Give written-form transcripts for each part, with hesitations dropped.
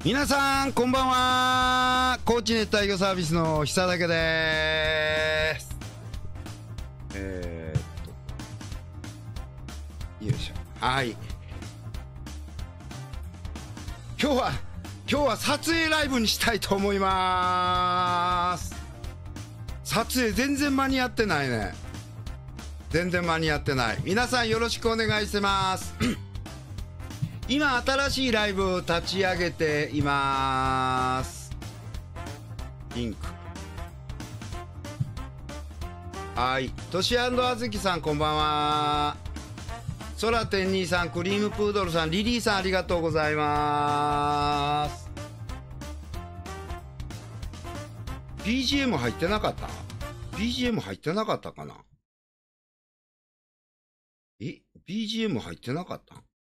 皆さんこんばんは。高知熱帯魚サービスの久武です。よいしょ。はい、今日は撮影ライブにしたいと思います。撮影全然間に合ってないね。全然間に合ってない。皆さんよろしくお願いします今新しいライブ立ち上げています。リンク。はい、としあずきさんこんばんは。そらてん兄さん、クリームプードルさん、リリーさんありがとうございます。 BGM 入ってなかった？ BGM 入ってなかったかな。BGM 入ってなかった？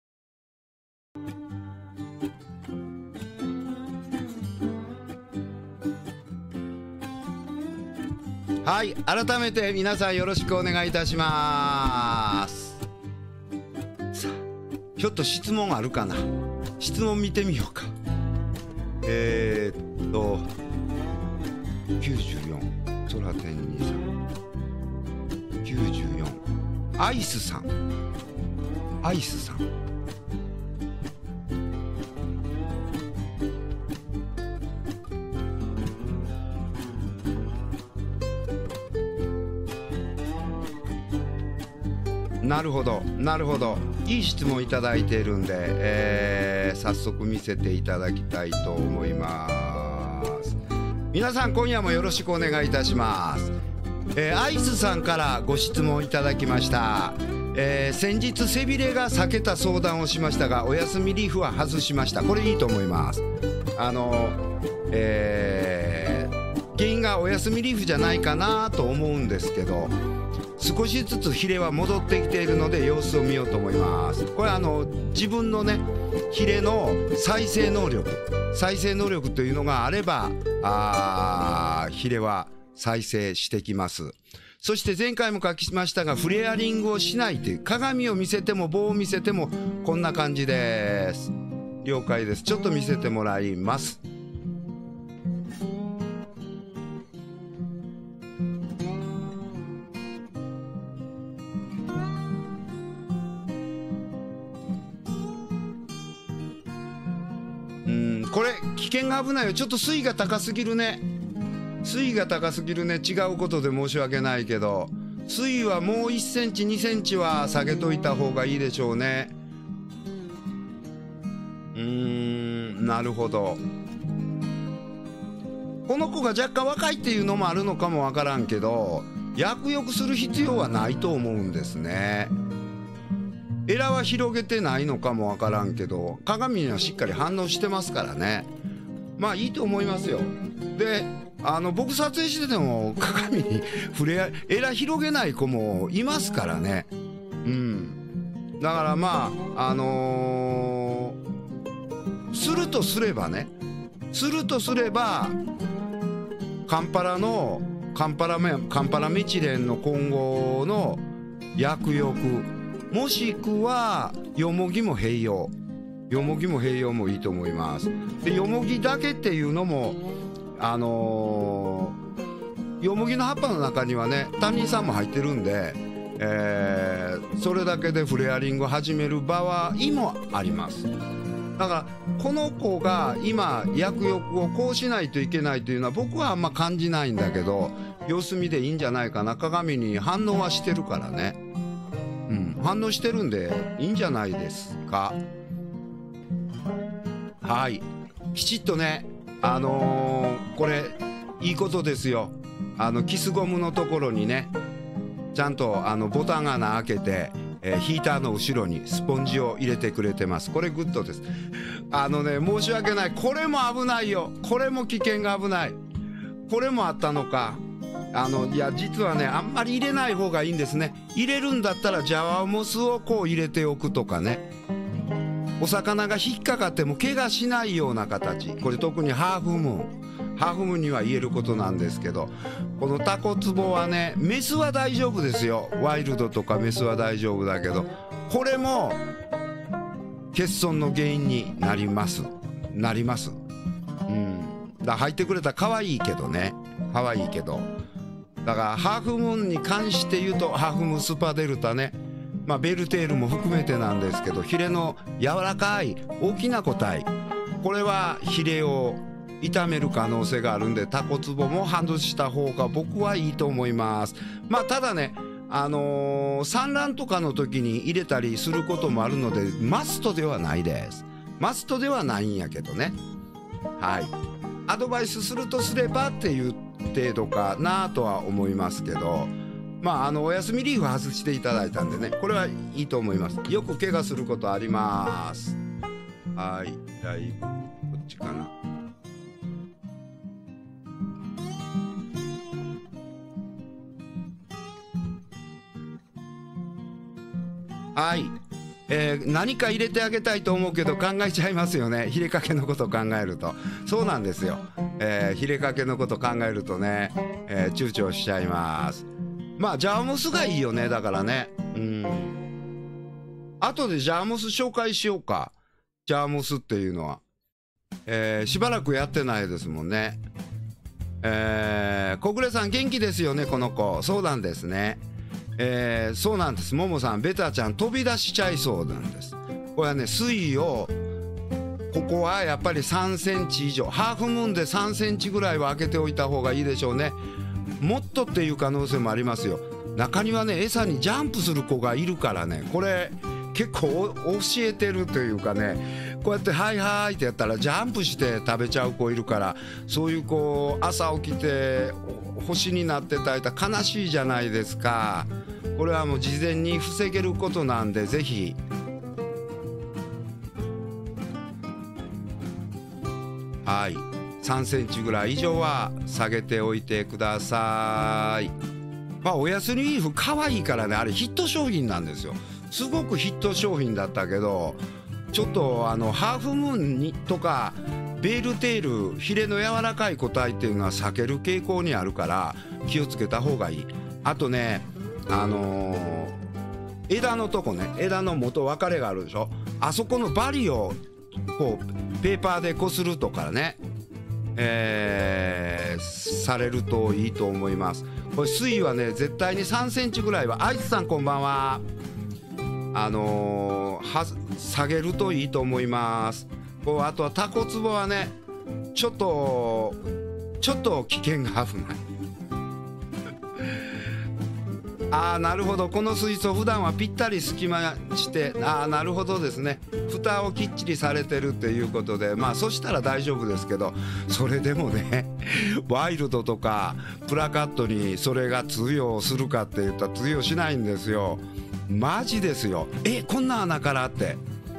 はい、改めて皆さんよろしくお願いいたします。さあ、ちょっと質問あるかな。質問見てみようか。94ソラテン兄さん、94アイスさん、なるほどなるほど、いい質問いただいているんで、早速見せていただきたいと思います。皆さん今夜もよろしくお願いいたします。アイスさんからご質問いただきました。先日背びれが避けた相談をしましたが、お休みリーフは外しました。これいいと思います。原因がお休みリーフじゃないかなと思うんですけど、少しずつヒレは戻ってきているので様子を見ようと思います。これ自分のねヒレの再生能力というのがあればヒレは再生してきます。そして前回も書きましたが、フレアリングをしないという、鏡を見せても棒を見せてもこんな感じです。了解です。ちょっと見せてもらいます。これ危険が危ないよ。ちょっと水位が高すぎるね。違うことで申し訳ないけど、水位はもう1センチ2センチは下げといた方がいいでしょうね。なるほど。この子が若干若いっていうのもあるのかもわからんけど、薬浴する必要はないと思うんですね。エラは広げてないのかもわからんけど、鏡にはしっかり反応してますからね。まあいいと思いますよ。で、僕撮影してても鏡にエラ広げない子もいますからね。だからまあするとすればカンパラメチレンの今後の薬浴、もしくはヨモギも併用もいいと思います。で、ヨモギだけっていうのもヨモギの葉っぱの中にはねタンニン酸も入ってるんで、それだけでフレアリングを始める場合もあります。だからこの子が今薬浴をこうしないといけないというのは僕はあんま感じないんだけど、様子見でいいんじゃないかな。鏡に反応はしてるからね。反応してるんでいいんじゃないですか。はい、きちっとねこれいいことですよ。キスゴムのところにねちゃんとボタン穴開けて、ヒーターの後ろにスポンジを入れてくれてます。これグッドです。申し訳ない。これも危ないよ。これも危険が危ない。これもあったのか。いや実はねあんまり入れない方がいいんですね。入れるんだったらジャワモスをこう入れておくとかね。お魚が引っかかっても怪我しないような形。これ特にハーフムーンには言えることなんですけど、このタコツボはねメスは大丈夫ですよ。ワイルドとかメスは大丈夫だけど、これも欠損の原因になります。 なります。だ入ってくれたら可愛いけどね、可愛いけど、だからハーフムーンに関して言うとハーフムーンスーパーデルタね、ベルテールも含めてなんですけど、ヒレの柔らかい大きな個体、これはヒレを傷める可能性があるんで、タコツボも外した方が僕はいいと思います。ただね、産卵とかの時に入れたりすることもあるので、マストではないです。マストではないんやけどね。はい。アドバイスするとすればっていう程度かなとは思いますけど、お休みリーフ外していただいたんでね、これはいいと思います。よく怪我することあります。はい、ライブこっちかな。はい、何か入れてあげたいと思うけど考えちゃいますよね。ヒレかけのことを考えると。そうなんですよ。ヒレかけのこと考えるとね、躊躇しちゃいます。ジャーモスがいいよね。だからね、後でジャーモス紹介しようか。ジャーモスっていうのは、しばらくやってないですもんね。小暮さん元気ですよね、この子。そうなんですね。そうなんです。ももさん、ベタちゃん飛び出しちゃいそうなんです。これはね、水位をここはやっぱり3センチ以上、ハーフムーンで3センチぐらいは開けておいた方がいいでしょうね。もっとっていう可能性もありますよ。中にはね、餌にジャンプする子がいるからね、これ結構教えてるというかね、こうやってはいはいってやったらジャンプして食べちゃう子いるから、そういう子朝起きて星になってたら悲しいじゃないですか。これはもう事前に防げることなんで、ぜひはい3センチぐらい以上は下げておいてください。おやすみリーフ可愛いからね、あれヒット商品なんですよ。すごくヒット商品だったけど、ちょっとハーフムーンにとかベールテール、ヒレの柔らかい個体っていうのは避ける傾向にあるから気をつけた方がいい。あとね、枝のとこね、枝の元分かれがあるでしょ。あそこのバリをこうペーパーでこするとかね、されるといいと思います。これ水位はね、絶対に3センチぐらいは、あいつさんこんばんは、下げるといいと思います。あとはタコツボはね、ちょっと危険が危ない。なるほど。この水槽普段はぴったり隙間して、なるほどですね。蓋をきっちりされてるっていうことで、そしたら大丈夫ですけど、それでもね、ワイルドとかプラカットにそれが通用するかって言ったら通用しないんですよ。マジですよ。こんな穴からって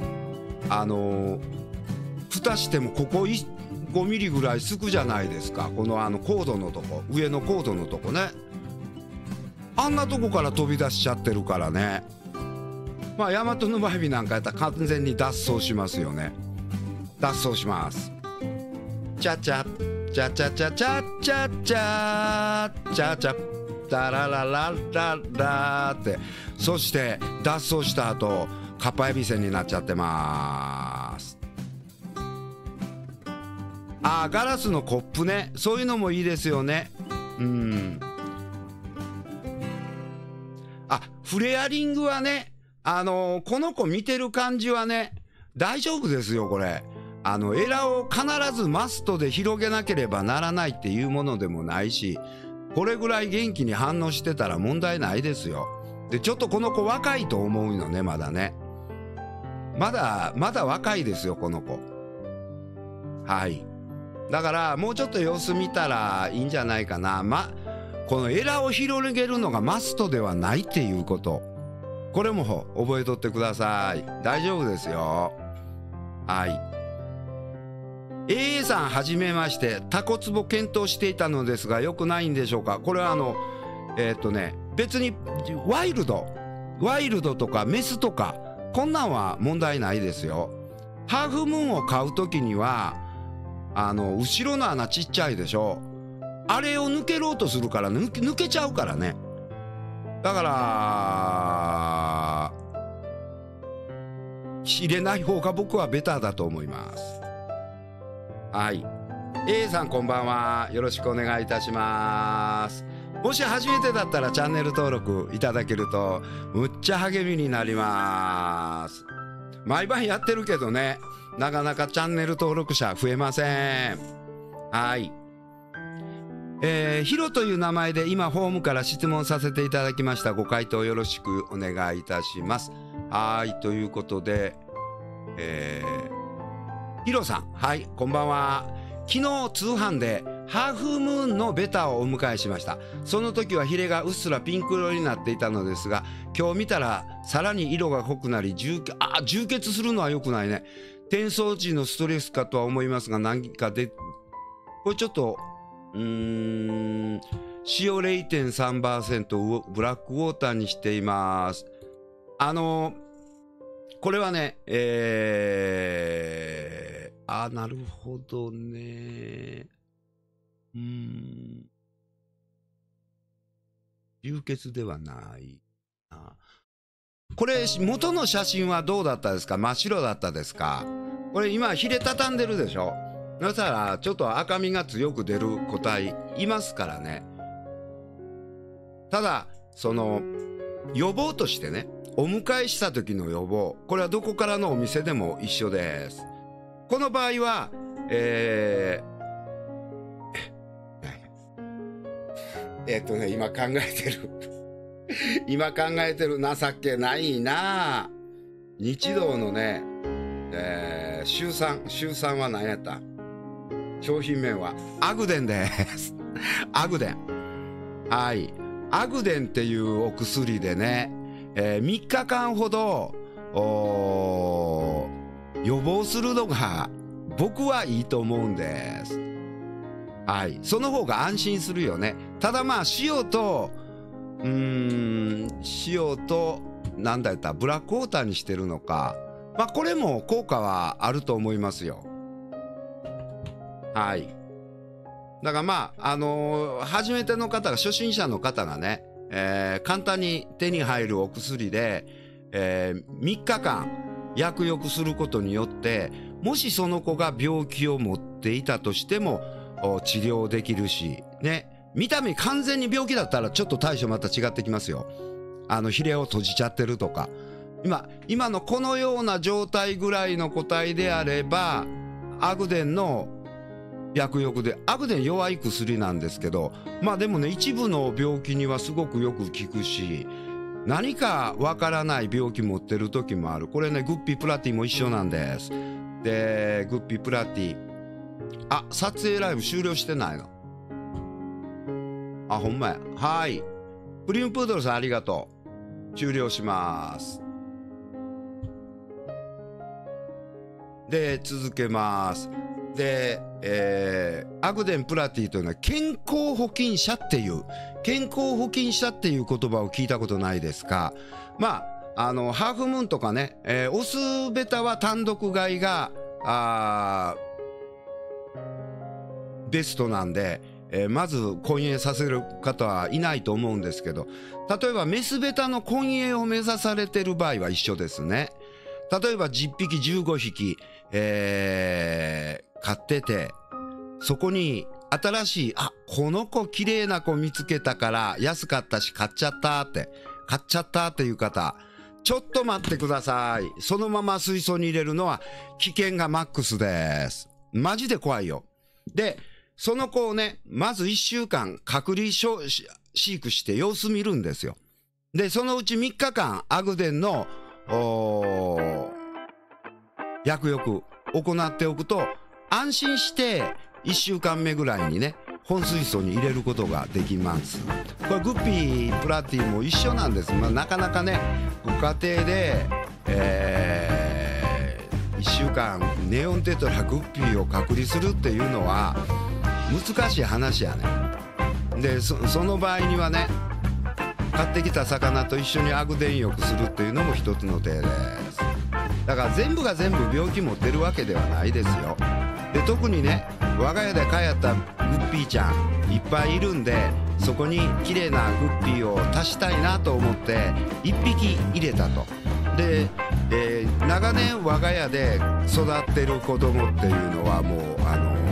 蓋してもここ5ミリぐらいすくじゃないですか。このコードのとこ、上のコードのとこね、あんなとこから飛び出しちゃってるからね。ヤマトヌバエビなんかやったら完全に脱走しますよね。脱走します。チャチャチャチャチャチャチャチャチャチャダラララララって、そして脱走した後カッパエビせんになっちゃってます。ガラスのコップね、そういうのもいいですよね。フレアリングはね、この子見てる感じはね、大丈夫ですよ。これエラを必ずマストで広げなければならないっていうものでもないし、これぐらい元気に反応してたら問題ないですよ。でちょっとこの子若いと思うのね、まだね、まだ若いですよ、この子。はい、だからもうちょっと様子見たらいいんじゃないかな。このエラを広げるのがマストではないっていうこと、これも覚えとってください。大丈夫ですよ。はい。AA さんはじめまして。タコツボ検討していたのですがよくないんでしょうか。これは別にワイルドとかメスとかこんなんは問題ないですよ。ハーフムーンを買うときには後ろの穴ちっちゃいでしょ。あれを抜けろうとするから抜けちゃうからね。だから入れない方が僕はベターだと思います。 はい。A さんこんばんは。よろしくお願いいたします。もし初めてだったらチャンネル登録いただけるとむっちゃ励みになります。毎晩やってるけどね、なかなかチャンネル登録者増えません。はい。ヒロという名前で今ホームから質問させていただきました。ご回答よろしくお願いいたします。はい、ということで、ヒロさん、はい、こんばんは。昨日通販でハーフムーンのベタをお迎えしました。その時はヒレがうっすらピンク色になっていたのですが、今日見たらさらに色が濃くなり充血するのは良くないね。転送時のストレスかとは思いますが、何かでこれちょっと塩 0.3% をブラックウォーターにしています。これはね、なるほどね。流血ではないな。これ元の写真はどうだったですか？真っ白だったですか？これ今ヒレ畳んでるでしょ。そしたらちょっと赤みが強く出る個体いますからね。ただその予防としてね、お迎えした時の予防、これはどこからのお店でも一緒です。この場合は今考えてる今考えてる、情けないな。日道のね、週3は何やった？商品名はアグデンですアグデン。はい、アグデンっていうお薬でね、3日間ほど予防するのが僕はいいと思うんです。はい、その方が安心するよね。ただまあ塩となんだったブラックウォーターにしてるのか、まあこれも効果はあると思いますよ。はい。だからまあ初めての方が、初心者の方がね、簡単に手に入るお薬で、3日間薬浴することによって、もしその子が病気を持っていたとしても治療できるしね。見た目完全に病気だったらちょっと対処また違ってきますよ。ヒレを閉じちゃってるとか、今のこのような状態ぐらいの個体であれば、アグデンの薬浴で、アグデン弱い薬なんですけど、まあでもね、一部の病気にはすごくよく効くし、何かわからない病気持ってる時もある。これね、グッピープラティも一緒なんです。でグッピープラティ、撮影ライブ終了してないの？ほんまや。はい、プリムプードルさんありがとう。終了します。で続けます。で、アグデンプラティというのは健康保菌者っていう言葉を聞いたことないですか？まあハーフムーンとかね、オスベタは単独飼いがベストなんで、まず混泳させる方はいないと思うんですけど、例えばメスベタの混泳を目指されてる場合は一緒ですね。例えば10匹15匹、飼ってて、そこに新しいこの子綺麗な子見つけたから安かったし買っちゃったっていう方、ちょっと待ってください。そのまま水槽に入れるのは危険がマックスです。マジで怖いよ。でその子をね、まず1週間隔離飼育して様子見るんですよ。でそのうち3日間アグデンの薬浴行っておくと、安心して1週間目ぐらいにね、本水槽に入れることができます。これグッピープラティも一緒なんです。なかなかね、ご家庭で、1週間ネオンテトラグッピーを隔離するっていうのは難しい話やね。で その場合にはね、買ってきた魚と一緒にアグデン浴するっていうのも一つの手です。だから全部が全部病気持ってるわけではないですよ。で特にね、我が家で飼いやったグッピーちゃんいっぱいいるんで、そこに綺麗なグッピーを足したいなと思って1匹入れたと。で、長年我が家で育ってる子供っていうのはもう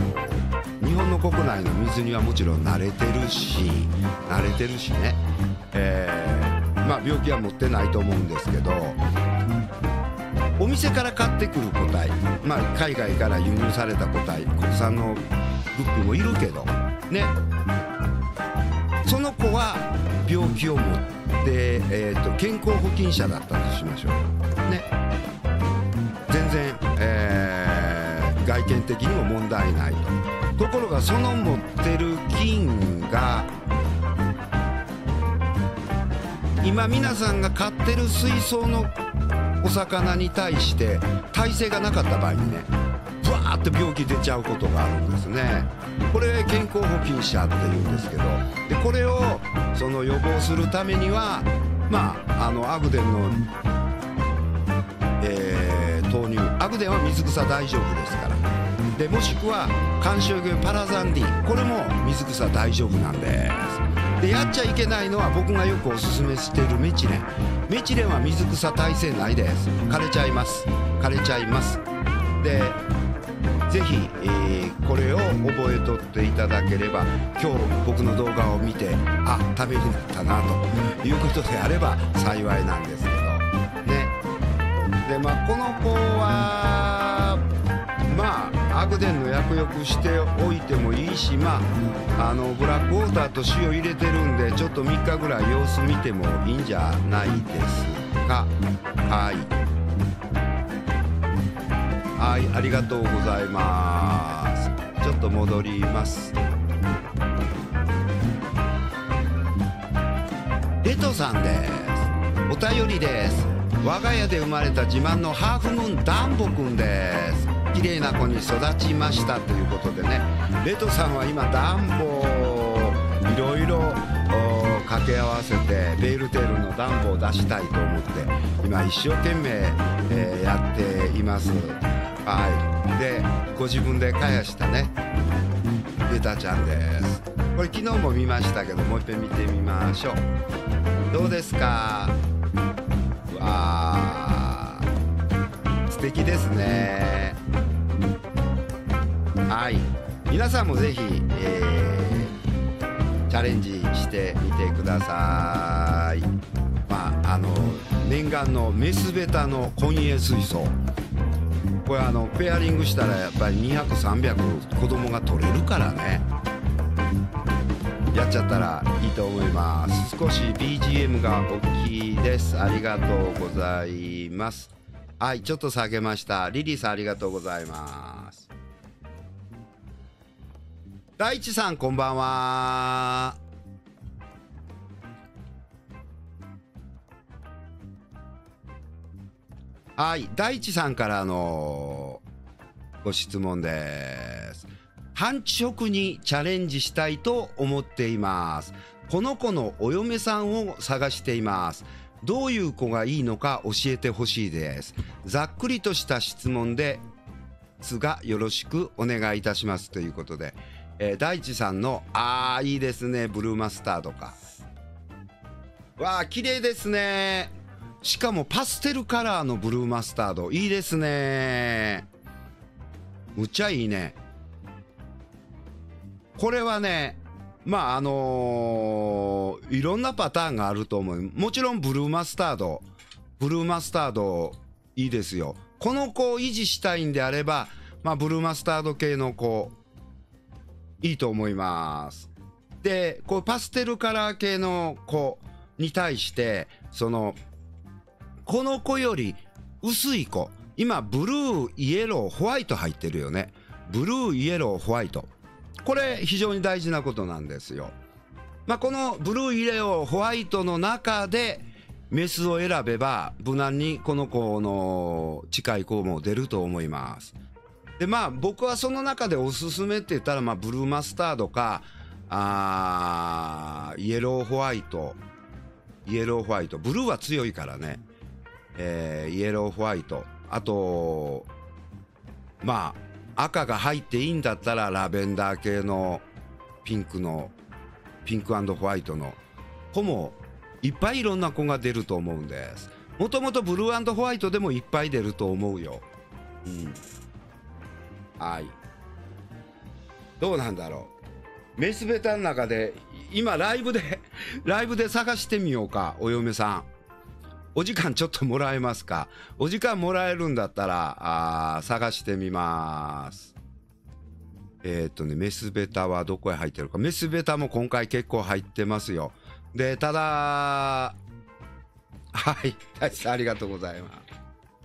本の国内の水にはもちろん慣れてるしね、まあ病気は持ってないと思うんですけど、お店から買ってくる個体、まあ海外から輸入された個体、国産のグッピもいるけどね、その子は病気を持って、健康保菌者だったとしましょうね。全然、外見的にも問題ないと。ところがその持ってる菌が今皆さんが飼ってる水槽のお魚に対して耐性がなかった場合にね、ブワーって病気出ちゃうことがあるんですね。これ健康保菌者っていうんですけど、でこれをその予防するためには、まあアグデンの、投入、アグデンは水草大丈夫ですから、でもしくは観賞魚パラザンディ、これも水草大丈夫なんです。でやっちゃいけないのは僕がよくおすすめしているメチレン。メチレンは水草耐性ないです。枯れちゃいます。でぜひ、これを覚えとっていただければ、今日僕の動画を見てためになったなということであれば幸いなんですけどね。でまあこの子はまあアグデンの薬浴しておいてもいいし、まあブラックウォーターと塩入れてるんで、ちょっと3日ぐらい様子見てもいいんじゃないですか。はい、ありがとうございます。ちょっと戻ります。レトさんです。お便りです。我が家で生まれた自慢のハーフムーンダンボくんです。綺麗な子に育ちましたということでね、レトさんは今ダンボをいろいろ掛け合わせてベールテールのダンボを出したいと思って今一生懸命、やっています。はい、でご自分でかやしたねレタちゃんです。これ昨日も見ましたけど、もう一遍見てみましょう。どうですか。わー素敵ですね。はい、皆さんもぜひ、チャレンジしてみてください。まあ念願のメスベタの混泳水槽、これペアリングしたらやっぱり200、300子供が取れるからね、やっちゃったらいいと思います。少し BGM が大きいです。ありがとうございます。はい、ちょっと下げました。リリーさんありがとうございます。大地さんこんばんは。はい、大地さんからのご質問です。繁殖にチャレンジしたいと思っています。この子のお嫁さんを探しています。どういう子がいいのか教えてほしいです。ざっくりとした質問ですがよろしくお願いいたしますということで、大地さんのいいですね、ブルーマスタードか。わあ綺麗ですね。しかもパステルカラーのブルーマスタードいいですね。むっちゃいいね。これはね、まあいろんなパターンがあると思う。もちろんブルーマスタードいいですよ。この子を維持したいんであれば、まあブルーマスタード系の子いいと思います。でこうパステルカラー系の子に対してこの子より薄い子、今ブルーイエローホワイト入ってるよね。ブルーイエローホワイト、これ非常に大事なことなんですよ。まあ、このブルーイエローホワイトの中でメスを選べば無難にこの子の近い子も出ると思います。でまあ僕はその中でおすすめって言ったら、まあブルーマスタードかイエローホワイト、ブルーは強いからね、イエローホワイト、あとまあ赤が入っていいんだったらラベンダー系のピンクホワイトの子もいっぱいいろんな子が出ると思うんです。もともとブルー&ホワイトでもいっぱい出ると思うよ。はい。 どうなんだろう。メスベタの中で今ライブで探してみようか。お嫁さん、お時間ちょっともらえますか？お時間もらえるんだったら探してみます。メスベタはどこへ入ってるか。メスベタも今回結構入ってますよ。でただ、はい、ありがとうございます。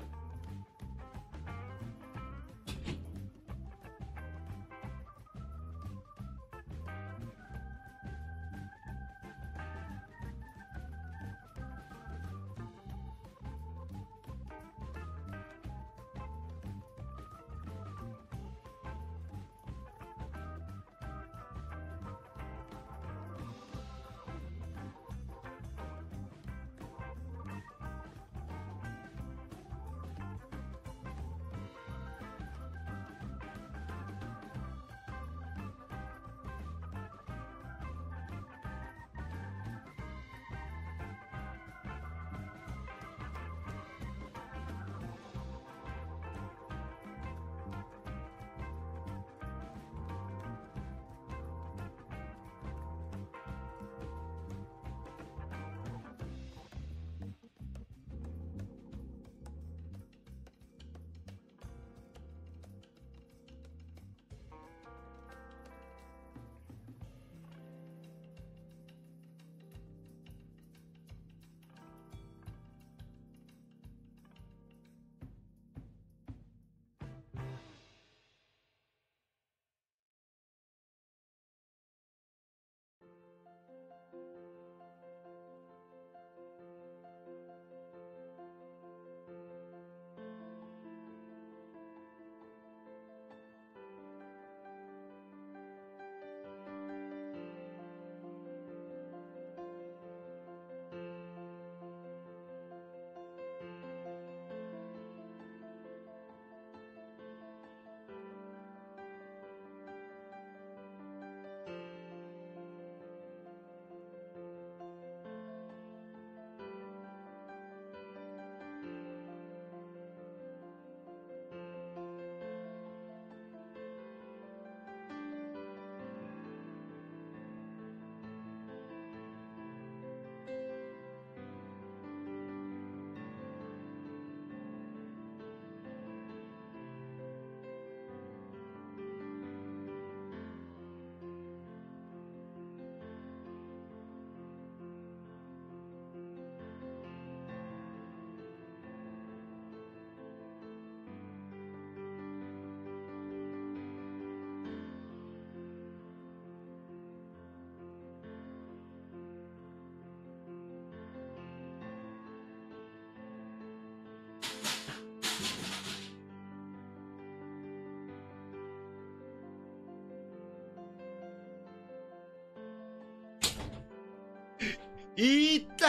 いった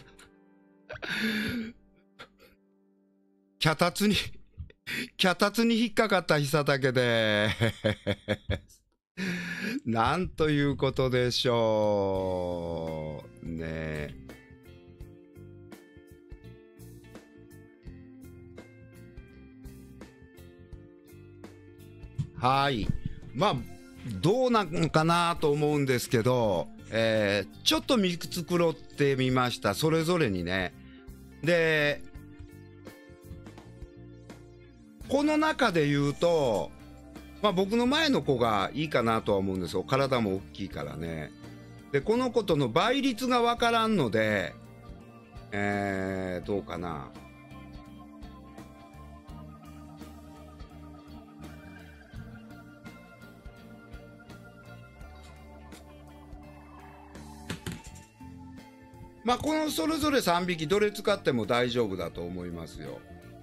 脚立に引っかかった久武でなんということでしょうね。はい、まあどうなんかなと思うんですけど、ちょっと見繕ってみました、それぞれにね。でこの中で言うと、まあ、僕の前の子がいいかなとは思うんですよ。体も大きいからね。でこの子との倍率が分からんので、どうかな。まあこのそれぞれ3匹どれ使っても大丈夫だと思いますよ。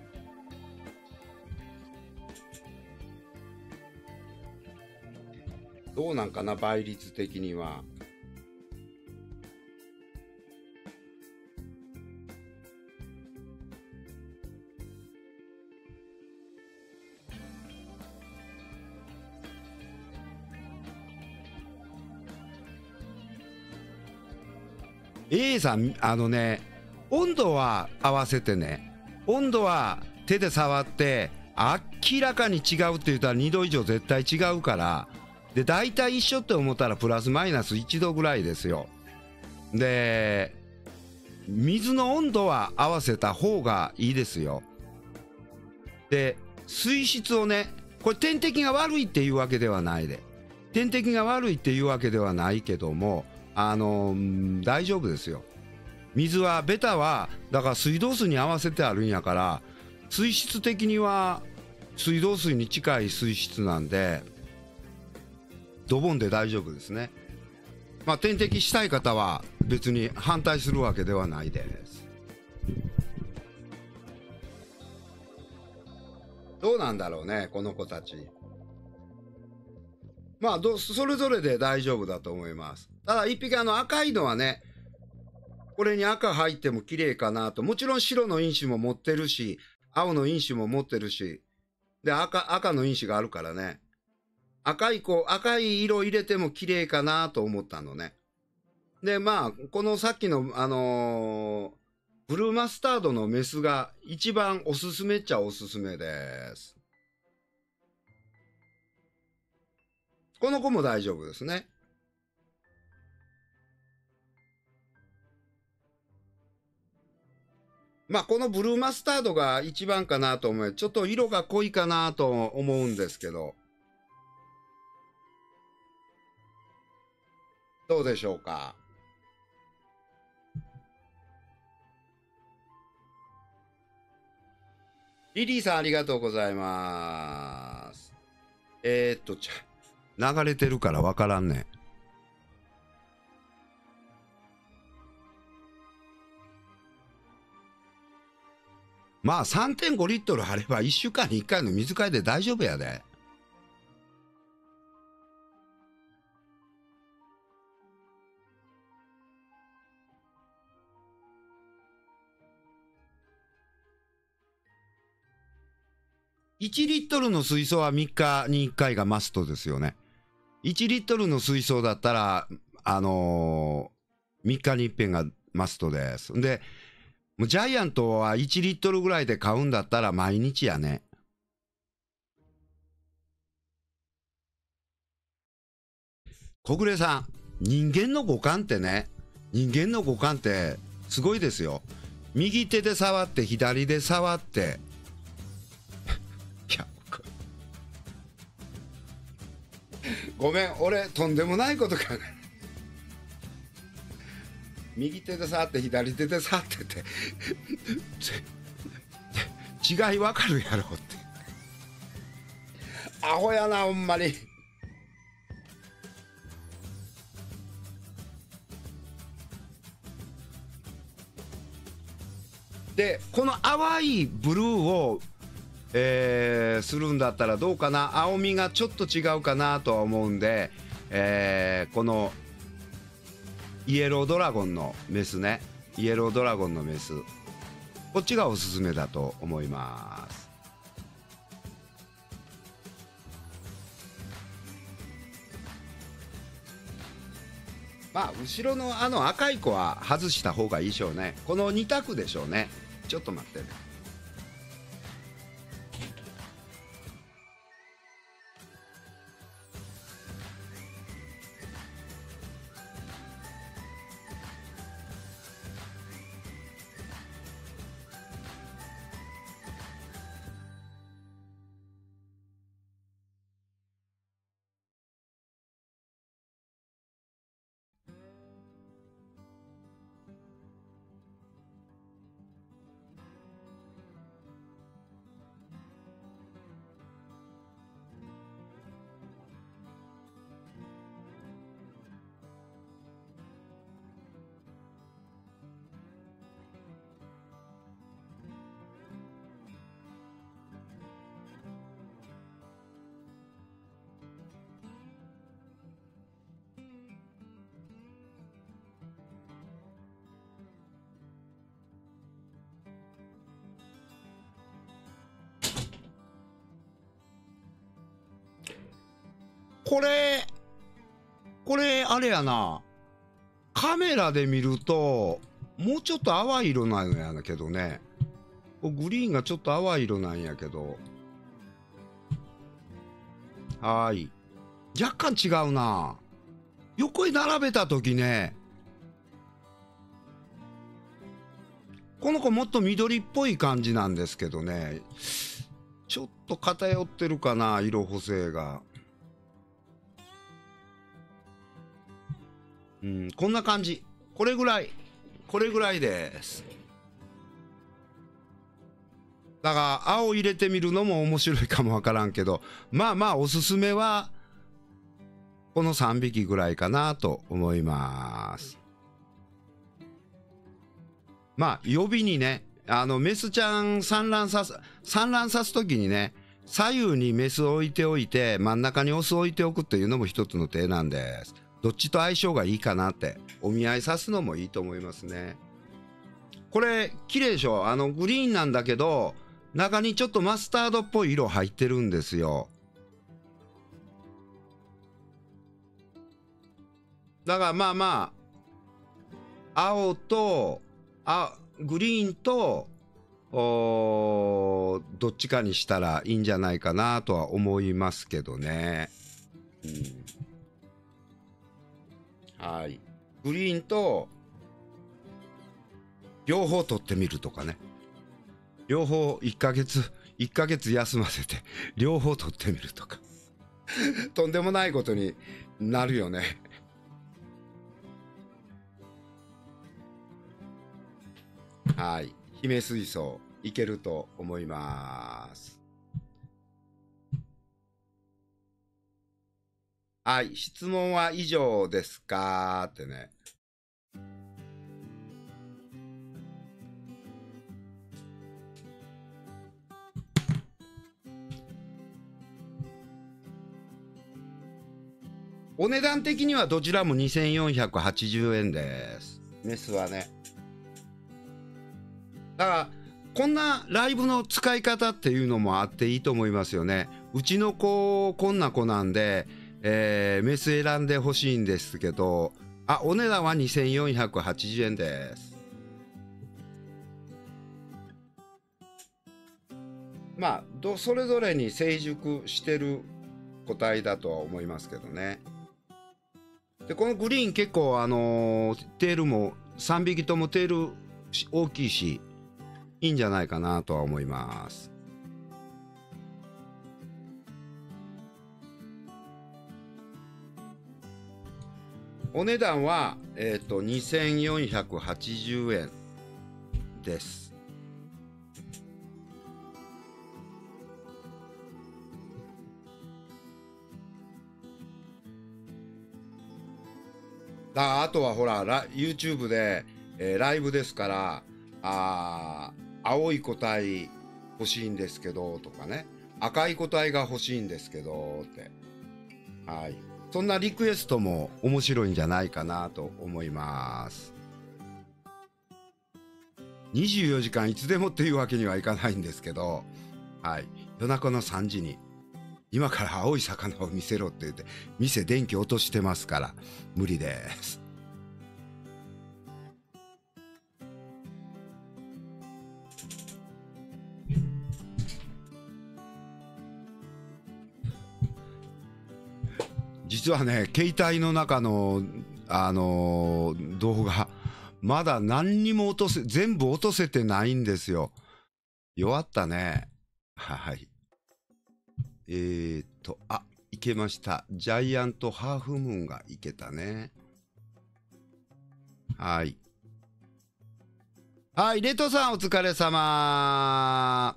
どうなんかな、倍率的には。A さん、温度は合わせてね。温度は手で触って明らかに違うって言ったら2度以上絶対違うから、 で大体一緒って思ったらプラスマイナス1度ぐらいですよ。で水の温度は合わせた方がいいですよ。で水質をね、これ点滴が悪いっていうわけではないで、点滴が悪いっていうわけではないけども、大丈夫ですよ。水はベタはだから水道水に合わせてあるんやから、水質的には水道水に近い水質なんでドボンで大丈夫ですね。まあ点滴したい方は別に反対するわけではないです。どうなんだろうねこの子たち。まあそれぞれで大丈夫だと思います。ただ一匹赤いのはね、これに赤入っても綺麗かなと。もちろん白の因子も持ってるし、青の因子も持ってるし、で赤の因子があるからね、赤い色入れても綺麗かなと思ったのね。でまあこのさっきのブルーマスタードのメスが一番おすすめっちゃおすすめです。この子も大丈夫ですね。まあこのブルーマスタードが一番かなと思う。ちょっと色が濃いかなと思うんですけど、どうでしょうか。リリーさんありがとうございます。流れてるからわからんね。まあ 3.5 リットルあれば1週間に1回の水替えで大丈夫やで。1リットルの水槽は3日に1回がマストですよね。1リットルの水槽だったら3日に1遍がマストです。でもうジャイアントは1リットルぐらいで買うんだったら毎日やね。小暮さん、人間の五感ってね、人間の五感ってすごいですよ。右手で触って左で触っていやごめん、俺とんでもないこと考え、右手で触って左手で触ってて違いわかるやろって。アホやなほんまに。でこの淡いブルーを、するんだったらどうかな。青みがちょっと違うかなとは思うんで、このイエロードラゴンのメスね、イエロードラゴンのメス、こっちがおすすめだと思います。まあ後ろの赤い子は外した方がいいでしょうね。この2択でしょうね。ちょっと待ってね。これあれやな、カメラで見るともうちょっと淡い色なんやけどね。グリーンがちょっと淡い色なんやけど、はい。 若干違うな。横に並べた時ね、この子もっと緑っぽい感じなんですけどね、ちょっと偏ってるかな、色補正が。こんな感じ。これぐらいです。だから青入れてみるのも面白いかもわからんけど、まあまあおすすめはこの3匹ぐらいかなと思います。まあ予備にね、メスちゃん産卵さす時にね、左右にメスを置いておいて真ん中にオスを置いておくっていうのも一つの手なんです。どっちと相性がいいかなってお見合いさすのもいいと思いますね。これ綺麗でしょ。グリーンなんだけど中にちょっとマスタードっぽい色入ってるんですよ。だからまあまあ青とグリーンとどっちかにしたらいいんじゃないかなとは思いますけどね。はい。グリーンと両方取ってみるとかね。両方1ヶ月休ませて両方取ってみるとかとんでもないことになるよね。はい。姫水槽いけると思います。はい。質問は以上ですかってね。お値段的にはどちらも2480円です。メスはね。だからこんなライブの使い方っていうのもあっていいと思いますよね。うちの子こんな子なんで、メス選んでほしいんですけど、お値段は2480円です。まあそれぞれに成熟してる個体だとは思いますけどね。でこのグリーン結構テールも3匹ともテール大きいしいいんじゃないかなとは思います。お値段は2480円です。あとはほらYouTube で、ライブですから青い個体欲しいんですけどとかね、赤い個体が欲しいんですけどって、はい、そんなリクエストも面白いんじゃないかなと思います。24時間いつでもっていうわけにはいかないんですけど、はい、夜中の3時に今から青い魚を見せろって言って店電気落としてますから無理です。実はね携帯の中の動画まだ何にも全部落とせてないんですよ。弱ったね。はい。いけました。ジャイアントハーフムーンがいけたね。はい。はい、レトさんお疲れ様。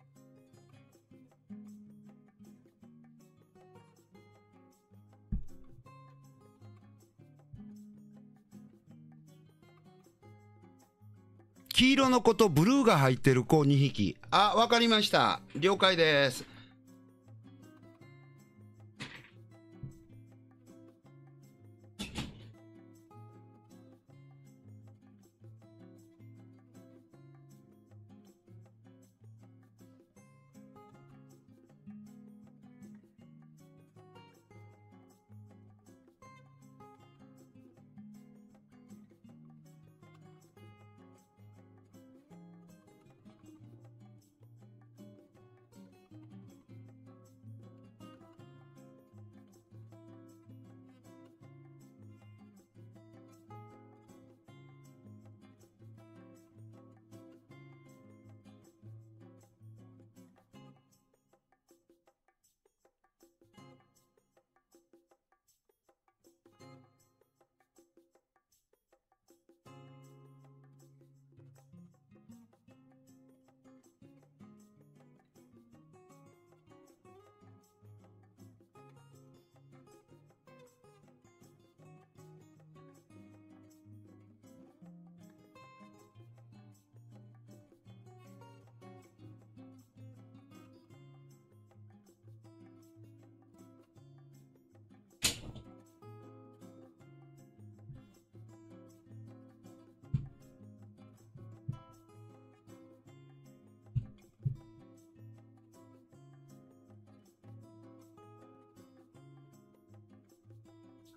黄色の子とブルーが入ってる子2匹。わかりました。了解です。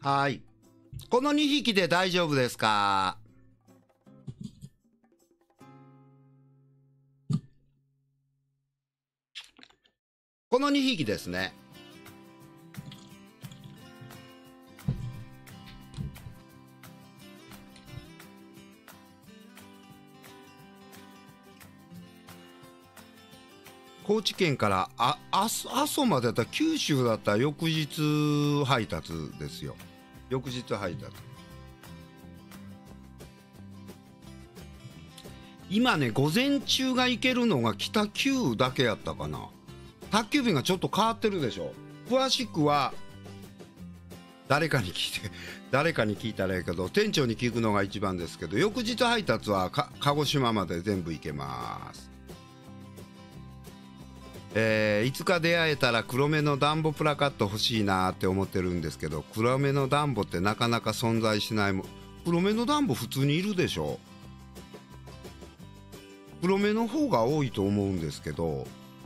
はい。この2匹で大丈夫ですか？この2匹ですね。高知県から阿蘇までだったら、九州だったら翌日配達ですよ。翌日配達。今ね、午前中が行けるのが北九だけやったかな。宅急便がちょっと変わってるでしょ。詳しくは誰かに聞いたらいいけど、店長に聞くのが一番ですけど、翌日配達は鹿児島まで全部行けます。いつか出会えたら黒目のダンボプラカット欲しいなって思ってるんですけど、黒目のダンボってなかなか存在しないもん。黒目のダンボ普通にいるでしょ。黒目の方が多いと思うんですけど、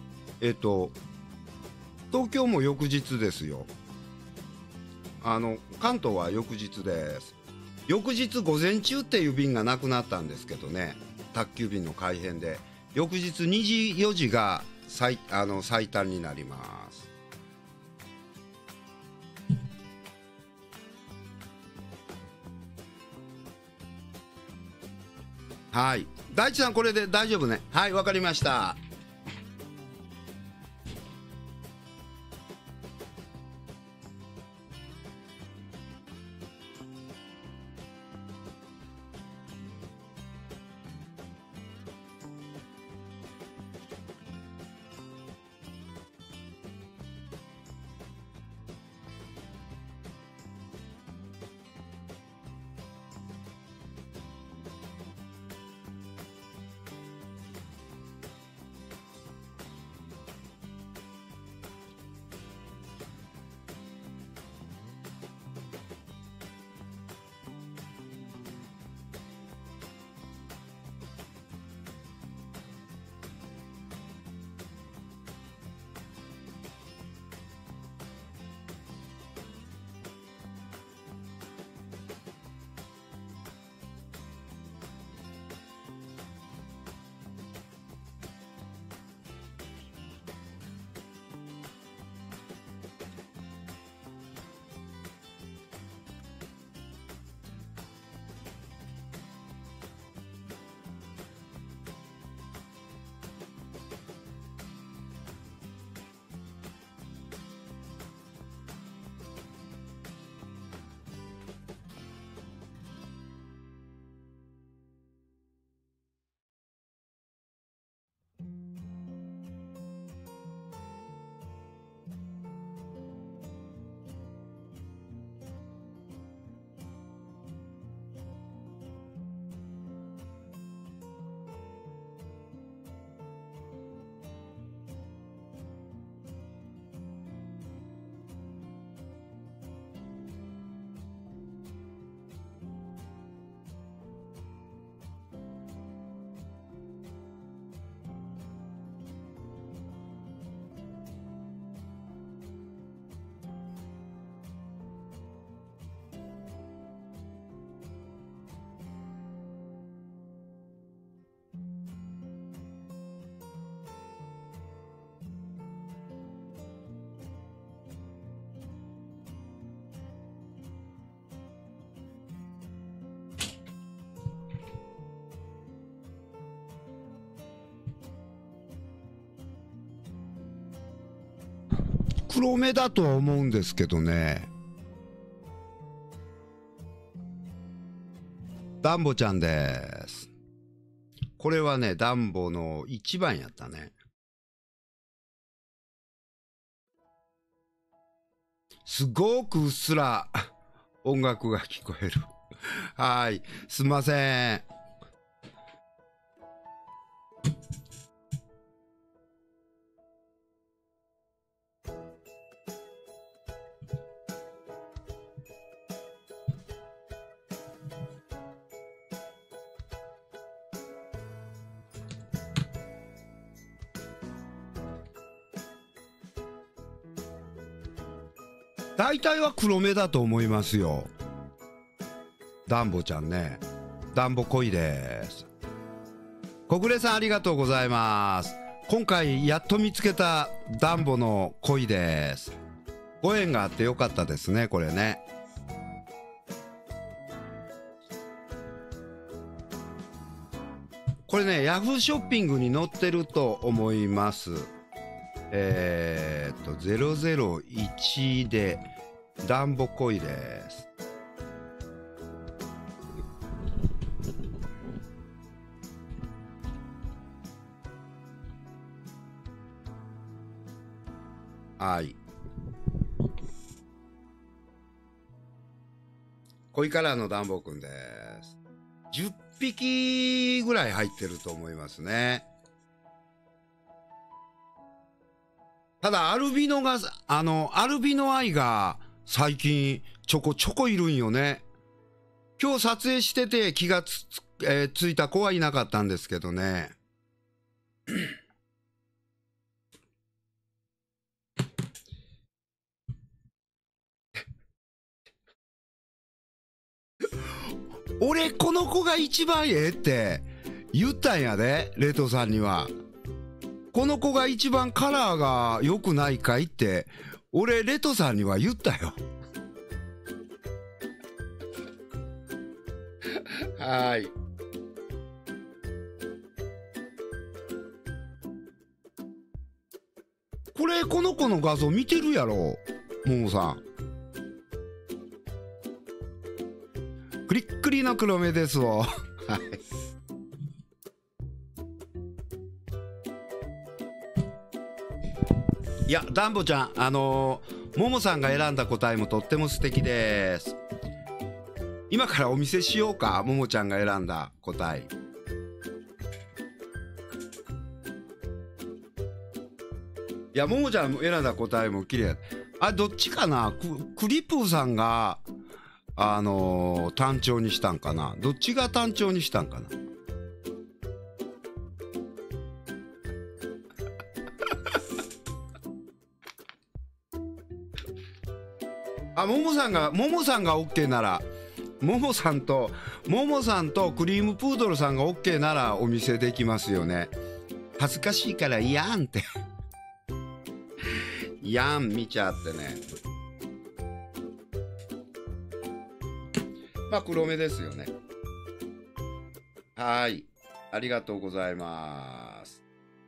東京も翌日ですよ。関東は翌日です。翌日午前中っていう便がなくなったんですけどね、宅急便の改編で翌日2時4時が最短になります。はい、大地さんこれで大丈夫ね。はい、わかりました。黒目だとは思うんですけどね。ダンボちゃんです。これはね、ダンボの一番やったね。すごくうっすら音楽が聞こえる。はい、すいません。 大体は黒目だと思いますよ。ダンボちゃんね。ダンボ濃いです。小暮さんありがとうございます。今回やっと見つけたダンボの鯉です。ご縁があってよかったですね、これね。これね、ヤフーショッピングに載ってると思います。001でダンボ鯉です。はい。鯉カラーのダンボくんです。10匹ぐらい入ってると思いますね。ただアルビノがアルビノアイが最近ちょこちょこいるんよね。今日撮影してて気がついた子はいなかったんですけどね。俺この子が一番ええって言ったんやで、レトさんには。この子が一番カラーが良くないかいって俺レトさんには言ったよ。はい。これこの子の画像見てるやろ、ももさん。クリックリの黒目ですわ。はい。いや、ダンボちゃん、ももさんが選んだ答えもとっても素敵です。今からお見せしようか、ももちゃんが選んだ答え。いや、ももちゃん選んだ答えも綺麗。あ、どっちかな、クリプーさんが、単調にしたんかな。どっちが単調にしたんかな。あ、ももさんが OK なら、ももさんとクリームプードルさんが OK ならお見せできますよね。恥ずかしいからいやんってやん見ちゃってね。まあ黒目ですよね。はい、ありがとうございます。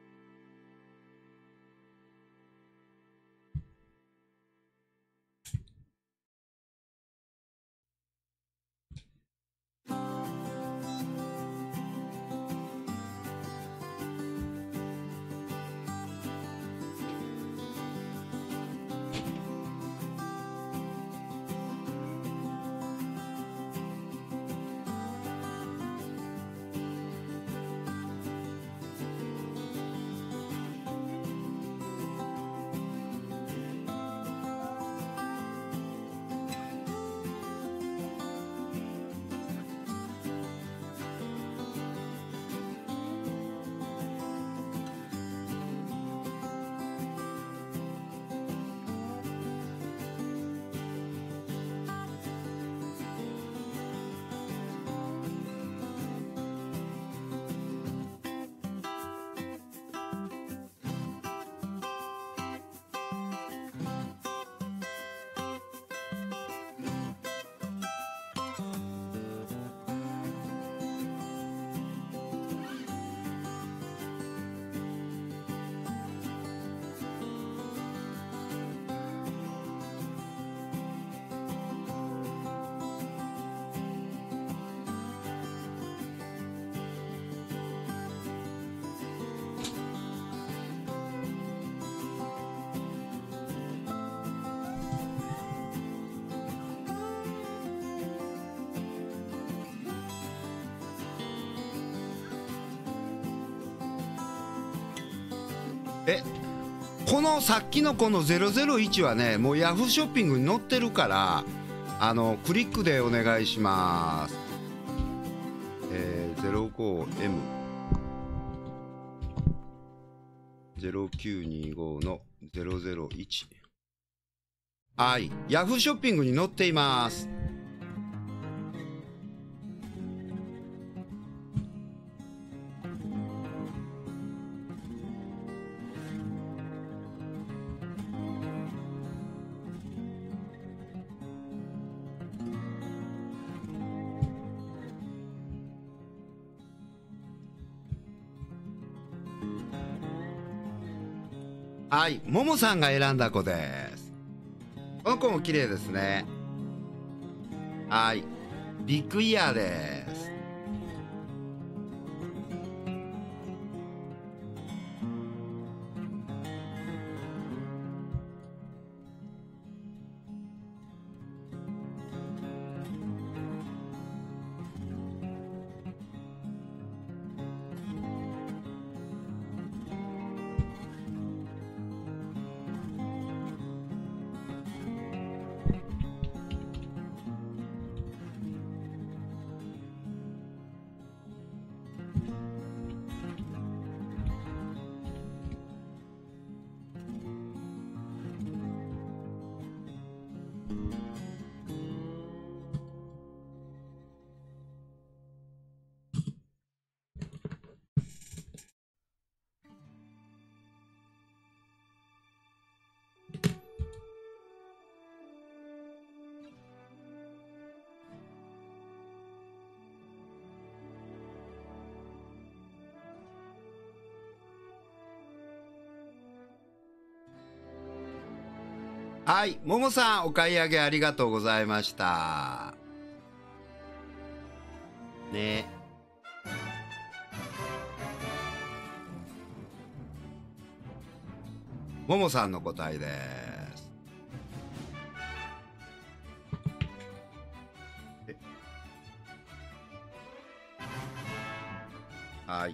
このさっきのこの001はね、もうヤフーショッピングに載ってるから、クリックでお願いします。05M 0925の001。 はい、ヤフーショッピングに載っています。はい、ももさんが選んだ子です。この子も綺麗ですね。はい、ビッグイヤーです。はい、ももさんお買い上げありがとうございました。ね。ももさんの答えです。はい。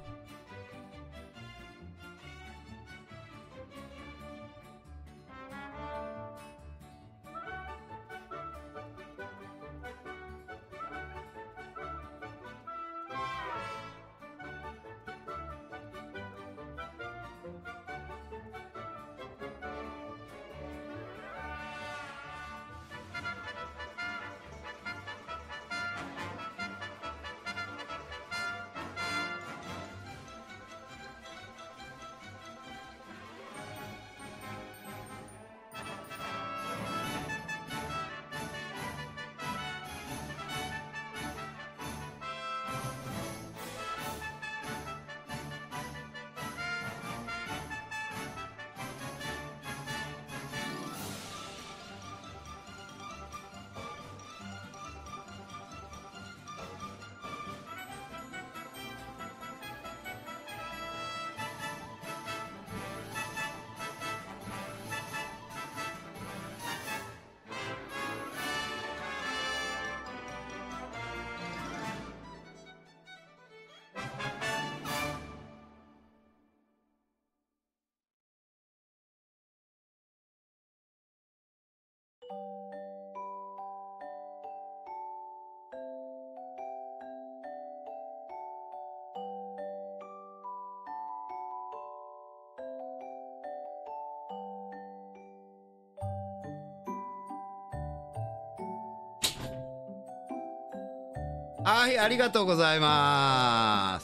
はい、ありがとうございます。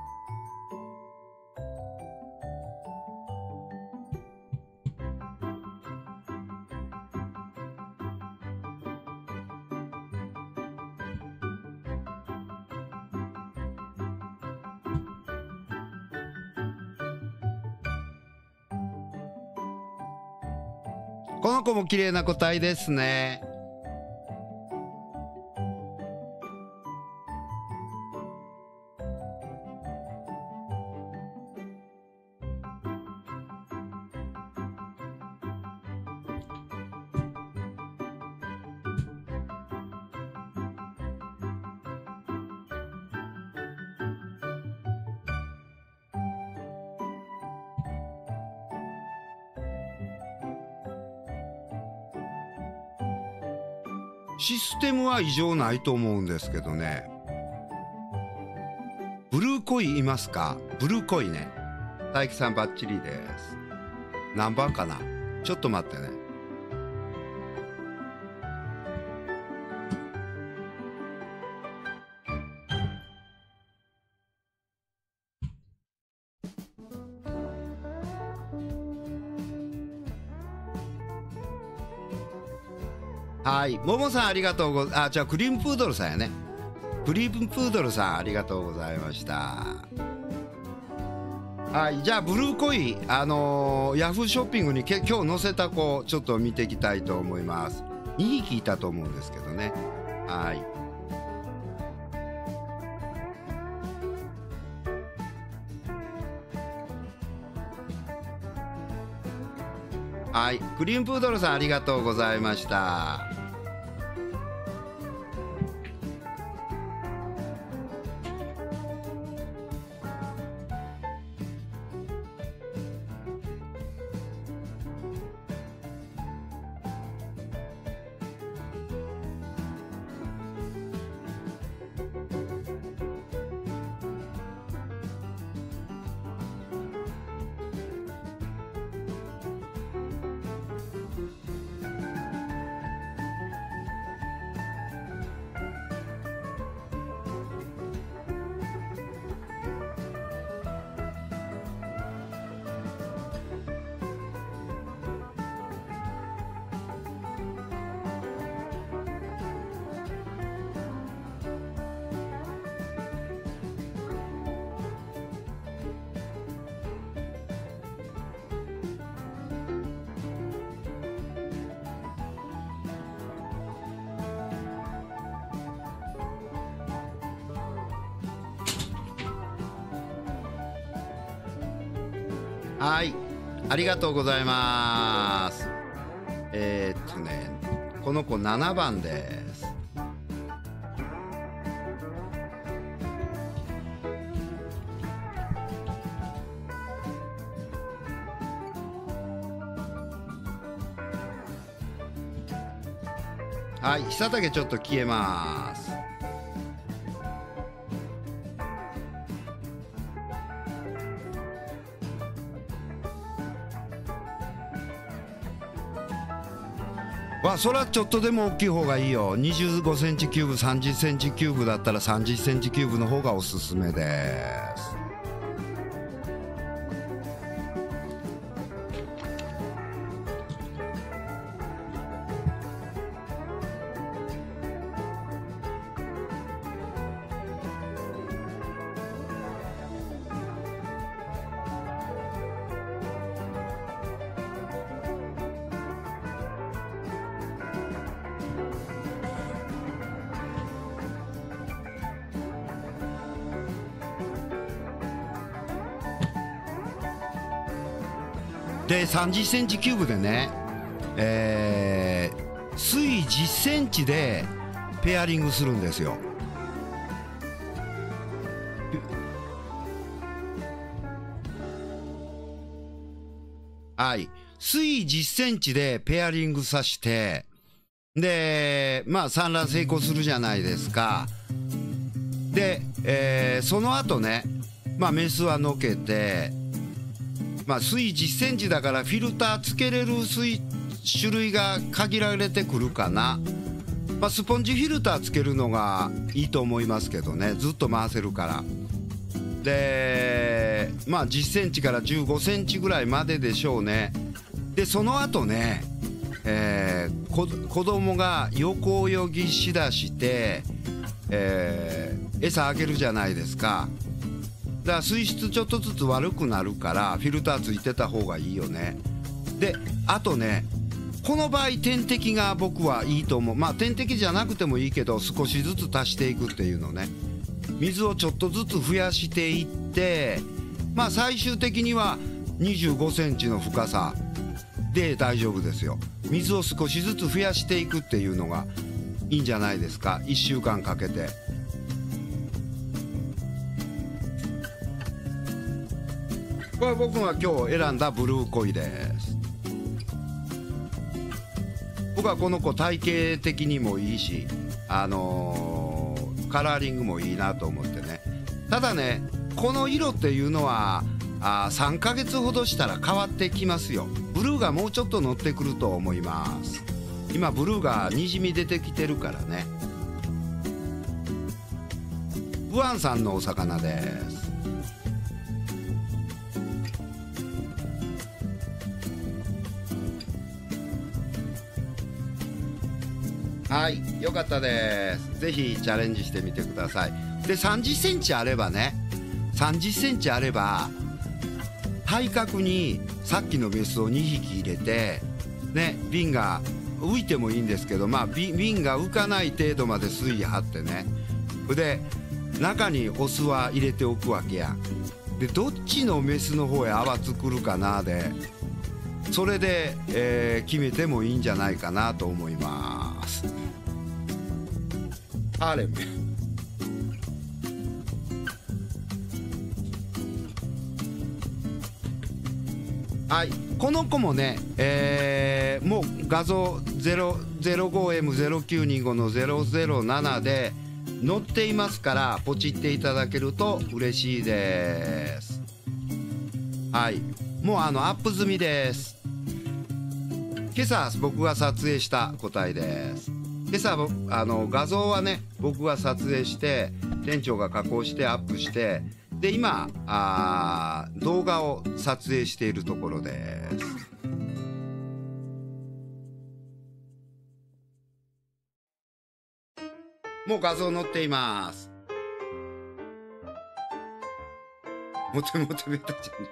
この子も綺麗な個体ですね。システムは異常ないと思うんですけどね。ブルーコイいますか？ブルーコイね。大樹さんバッチリです。何番かな？ちょっと待ってね。 はい、ももさんありがとうございます。じゃあクリームプードルさんやね。クリームプードルさんありがとうございました。はい、じゃあブルーコイヤフーショッピングに今日載せた子ちょっと見ていきたいと思います。2匹いたと思うんですけどね。はい。はい、クリームプードルさんありがとうございました。はい、ありがとうございます。この子7番です。はい、久竹ちょっと消えます。それはちょっとでも大きい方がいいよ。25センチキューブ、30センチキューブだったら30センチキューブの方がおすすめです。で30センチキューブでね、水10センチでペアリングするんですよ。はい、水10センチでペアリングさして、で産卵成功するじゃないですか。で、その後ね、メスはのけて、水10センチだからフィルターつけれる種類が限られてくるかな。スポンジフィルターつけるのがいいと思いますけどね、ずっと回せるから。で10センチから15センチぐらいまででしょうね。でその後ね、子供が横泳ぎしだして、餌あげるじゃないですか。だから水質ちょっとずつ悪くなるからフィルターついてた方がいいよね。であとね、この場合点滴が僕はいいと思う。点滴じゃなくてもいいけど少しずつ足していくっていうのね。水をちょっとずつ増やしていって、最終的には25センチの深さで大丈夫ですよ。水を少しずつ増やしていくっていうのがいいんじゃないですか。1週間かけて。これは僕が今日選んだブルーコイです。僕はこの子体型的にもいいし、カラーリングもいいなと思ってね。ただね、この色っていうのは3ヶ月ほどしたら変わってきますよ。ブルーがもうちょっと乗ってくると思います。今ブルーがにじみ出てきてるからね。ブアンさんのお魚です。 はい、よかったです。ぜひチャレンジしてみてください。で、30センチあればね、30センチあれば、対角にさっきのメスを2匹入れて、ね、瓶が浮いてもいいんですけど、まあ、瓶が浮かない程度まで水位張ってね。で、中にオスは入れておくわけやん。で、どっちのメスの方へ泡作るかなで、それで、決めてもいいんじゃないかなと思います。ハーレム。はい、この子もね、もう画像 005M0925 の007で載っていますから、ポチっていただけると嬉しいです。はい、もうアップ済みです。今朝僕が撮影した個体です。今朝画像はね、僕が撮影して店長が加工してアップして、で今動画を撮影しているところです。もう画像載っています。もてもてめたちゃんね。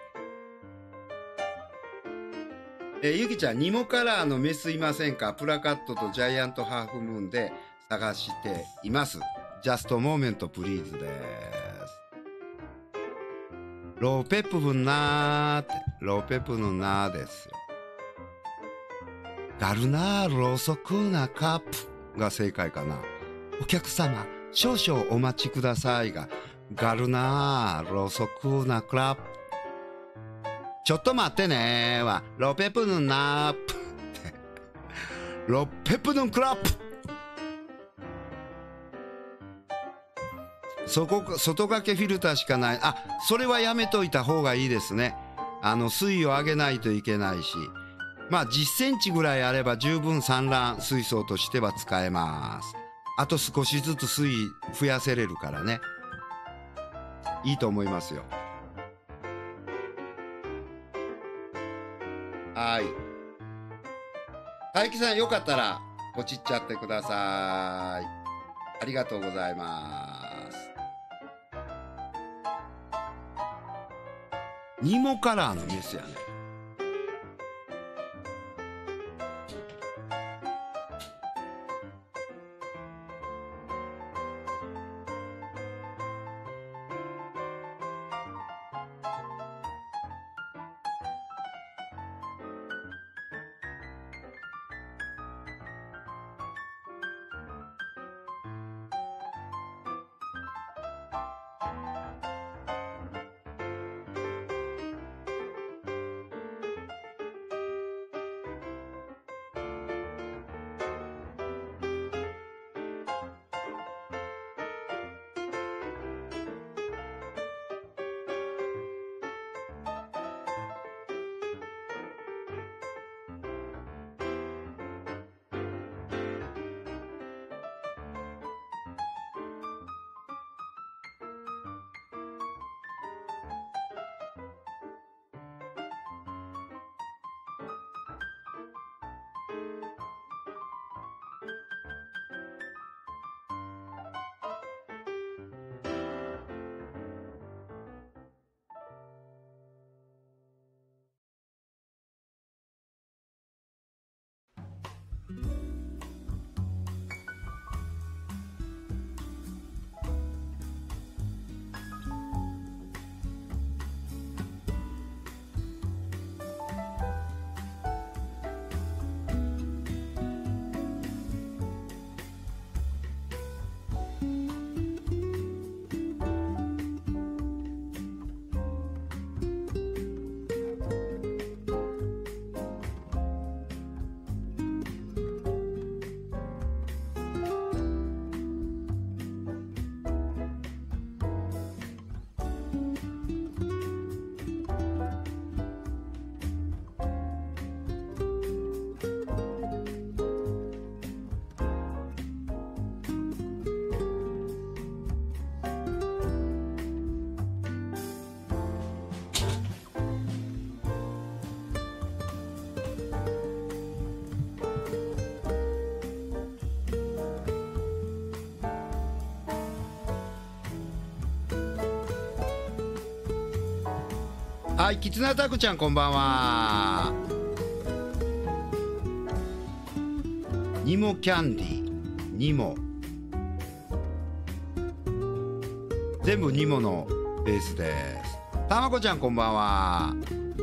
ゆきちゃん、ニモカラーのメスいませんか？プラカットとジャイアントハーフムーンで探しています。ジャストモーメントプリーズです。ローペップブンナーって、ローペップのナーですよ。ガルナーロソクーナカップが正解かな。お客様、少々お待ちくださいが、ガルナーロソクーナクラップ。ちょっと待ってねーは、ロペプヌンナープロペプヌンクラップ。外掛けフィルターしかない。あ、それはやめといた方がいいですね。水位を上げないといけないし。まあ10センチぐらいあれば十分産卵水槽としては使えます。あと少しずつ水位増やせれるからね。いいと思いますよ。はい。大樹さんよかったらポチっちゃってください。ありがとうございます。ニモカラーのメスやね。 はい、きつねたくちゃんこんばんは。ニモキャンディー、ニモ全部ニモのベースです。たまこちゃんこんばんは。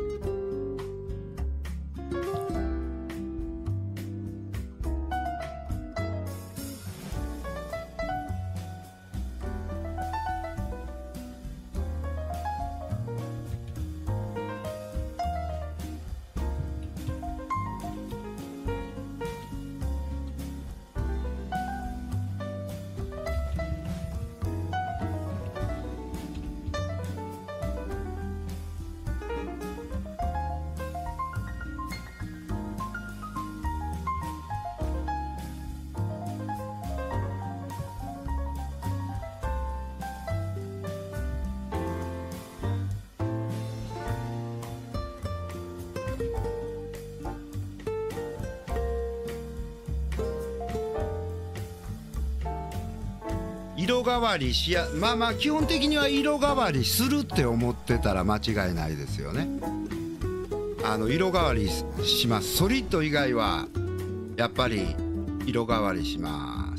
色変わりしや、まあまあ基本的には色変わりするって思ってたら間違いないですよね。色変わりします。ソリッド以外はやっぱり色変わりします。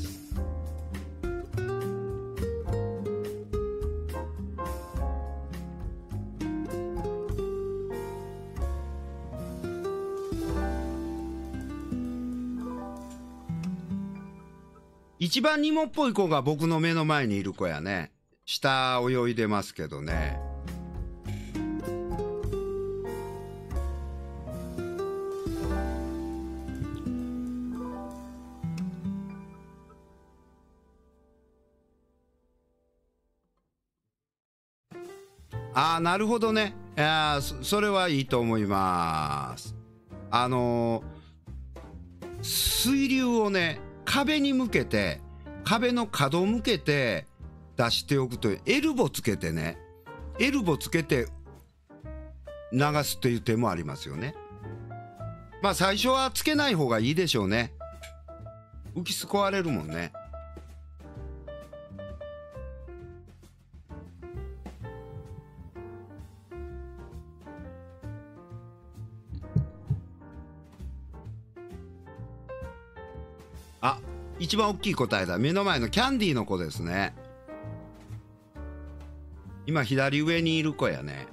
一番ニモっぽい子が僕の目の前にいる子やね。下泳いでますけどね。ああ、なるほどね。いや、それはいいと思います。水流をね、壁に向けて、壁の角を向けて出しておくと、エルボつけてね、エルボつけて流すっていう手もありますよね。まあ最初はつけない方がいいでしょうね。浮きす壊れるもんね。あ、一番大きい答えだ。目の前のキャンディーの子ですね。今左上にいる子やね。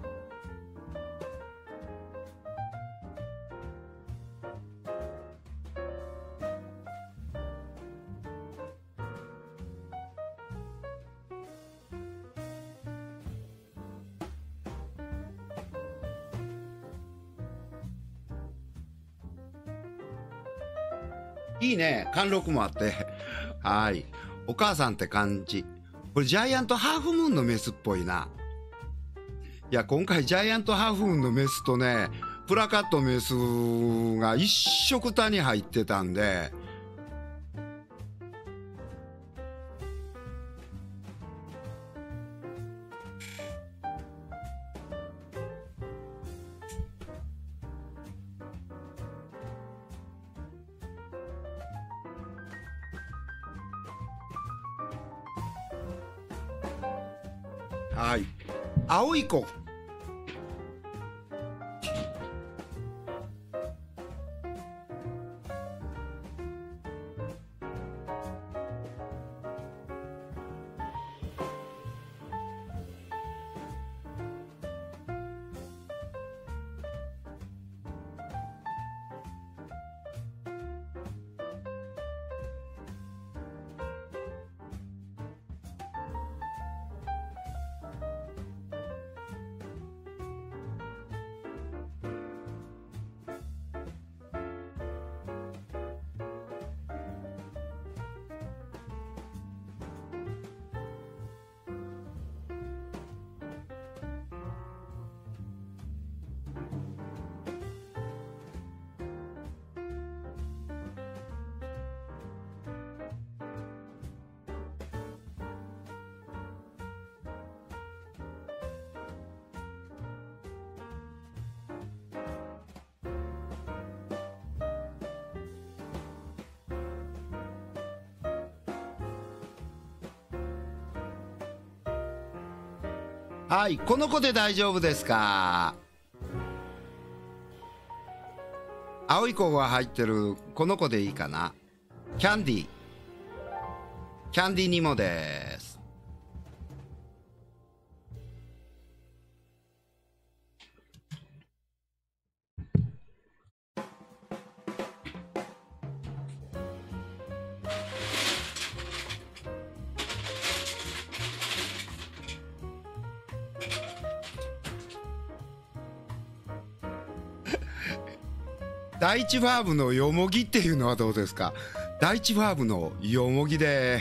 いいね、貫禄もあってはい、お母さんって感じ。これジャイアントハーフムーンのメスっぽいな。いや、今回ジャイアントハーフムーンのメスとね、プラカットメスが一緒くたに入ってたんで、はい、青い子。はい、この子で大丈夫ですか？ 青い子が入ってるこの子でいいかな。キャンディニモです。第一ファームのよもぎっていうのはどうですか。第一ファームのよもぎです。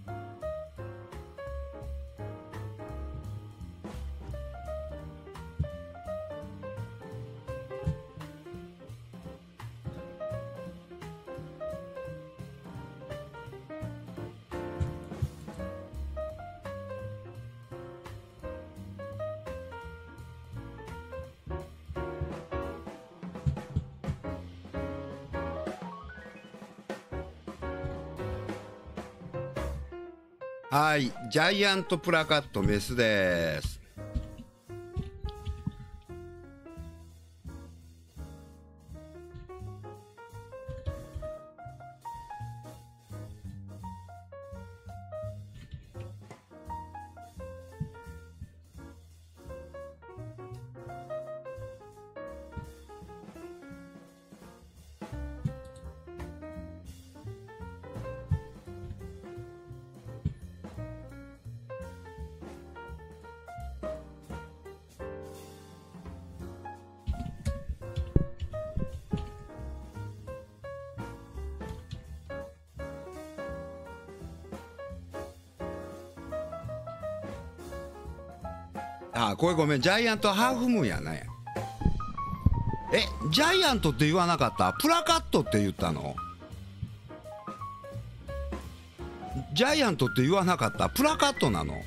はい、ジャイアントプラカットメスです。あ、これごめん、ジャイアントハーフムーンやね。ジャイアントって言わなかった？プラカットって言ったの？ジャイアントって言わなかった？プラカットなの？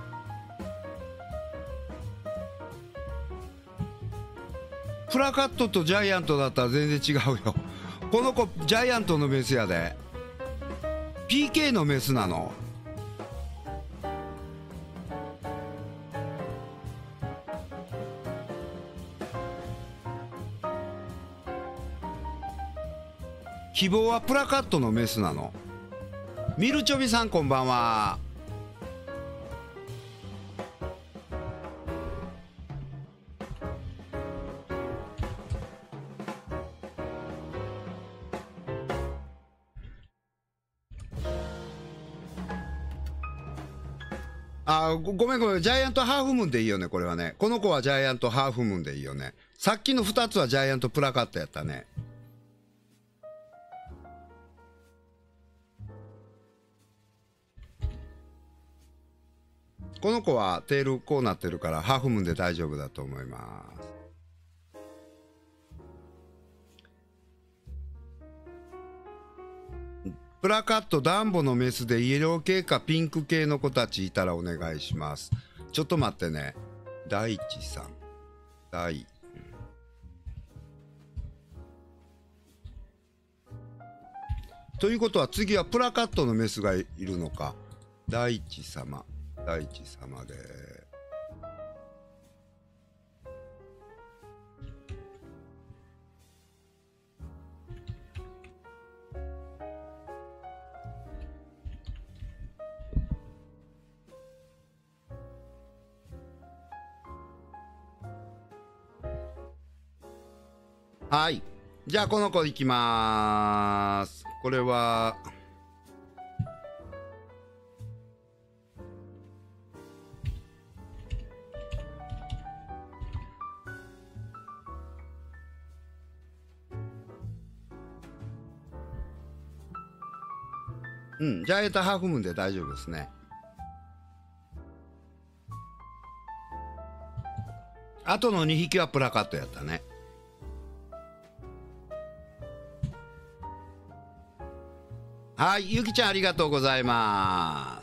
プラカットとジャイアントだったら全然違うよ。この子ジャイアントのメスやで。 PK のメスなの。希望はプラカットのメスなの。ミルチョビさんこんばんは。ごめんごめん、ジャイアントハーフムーンでいいよね。これはね、この子はジャイアントハーフムーンでいいよね。さっきの2つはジャイアントプラカットやったね。この子はテールこうなってるからハーフムーンで大丈夫だと思います。プラカットダンボのメスでイエロー系かピンク系の子たちいたらお願いします。ちょっと待ってね。大地さん。ということは次はプラカットのメスがいるのか。大地様で。はい。じゃあこの子いきまーす。これはジャイアントハーフムーンで大丈夫ですね。あとの2匹はプラカットやったね。はい、ゆきちゃんありがとうございます。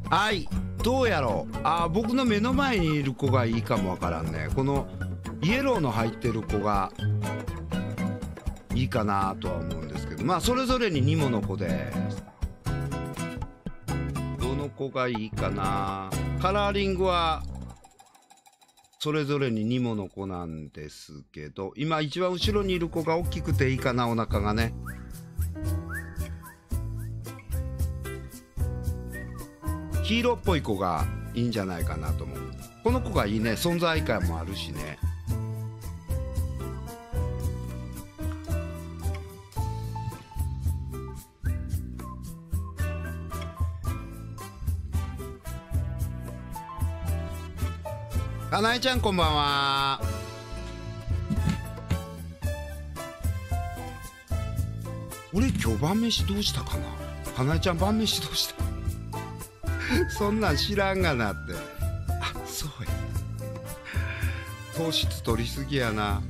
はい、どうやろう。僕の目の前にいる子がいいかもわからんね。このイエローの入ってる子がいいかなとは思うんですけど、まあそれぞれに2もの子です。どの子がいいかな。カラーリングはそれぞれに2もの子なんですけど、今一番後ろにいる子が大きくていいかな、お腹がね。黄色っぽい子がいいんじゃないかなと思う。この子がいいね。存在感もあるしね。かなえちゃんこんばんは。俺今日晩飯どうしたかな。かなえちゃん晩飯どうしたそんなん知らんがなって。そうや、糖質取りすぎやな。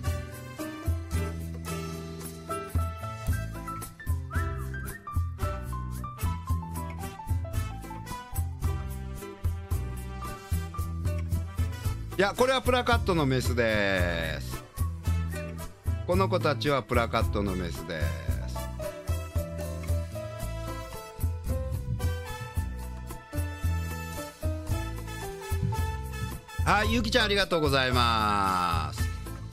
いや、これはプラカットのメスです。この子たちはプラカットのメスです。はい、ゆきちゃんありがとうございます。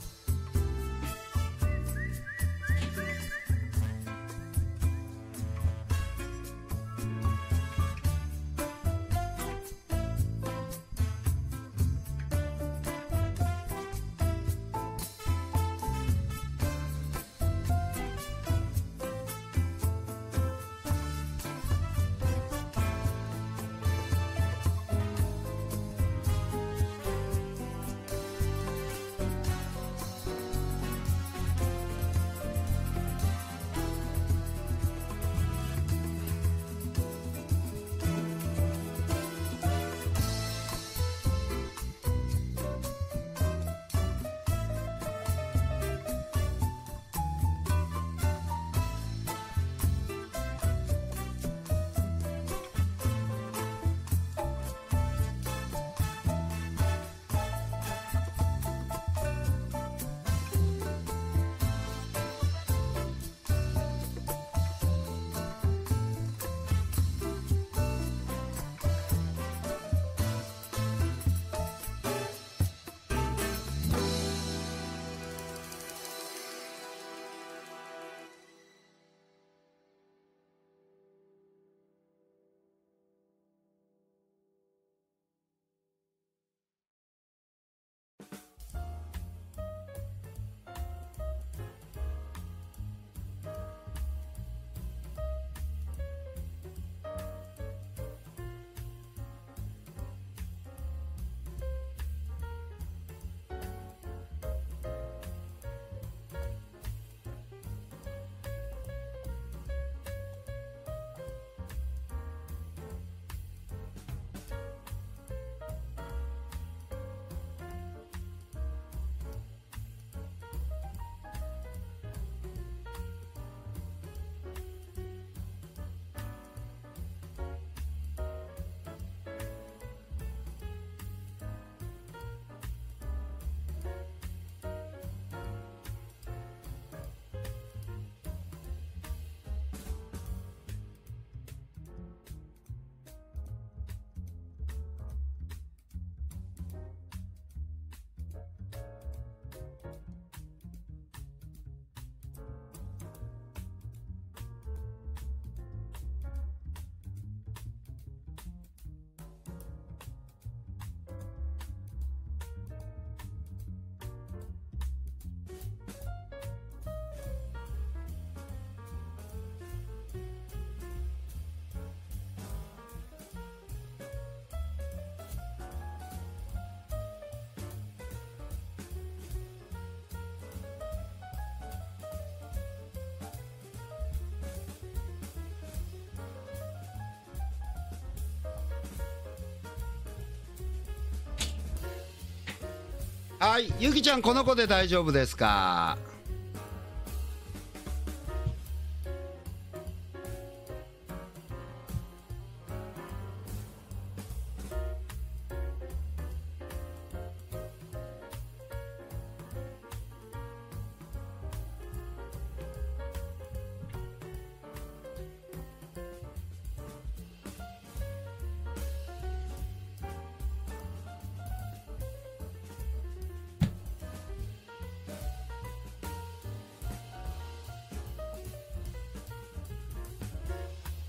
はい、ゆきちゃんこの子で大丈夫ですか。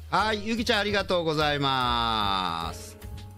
はい、ゆきちゃんありがとうございます。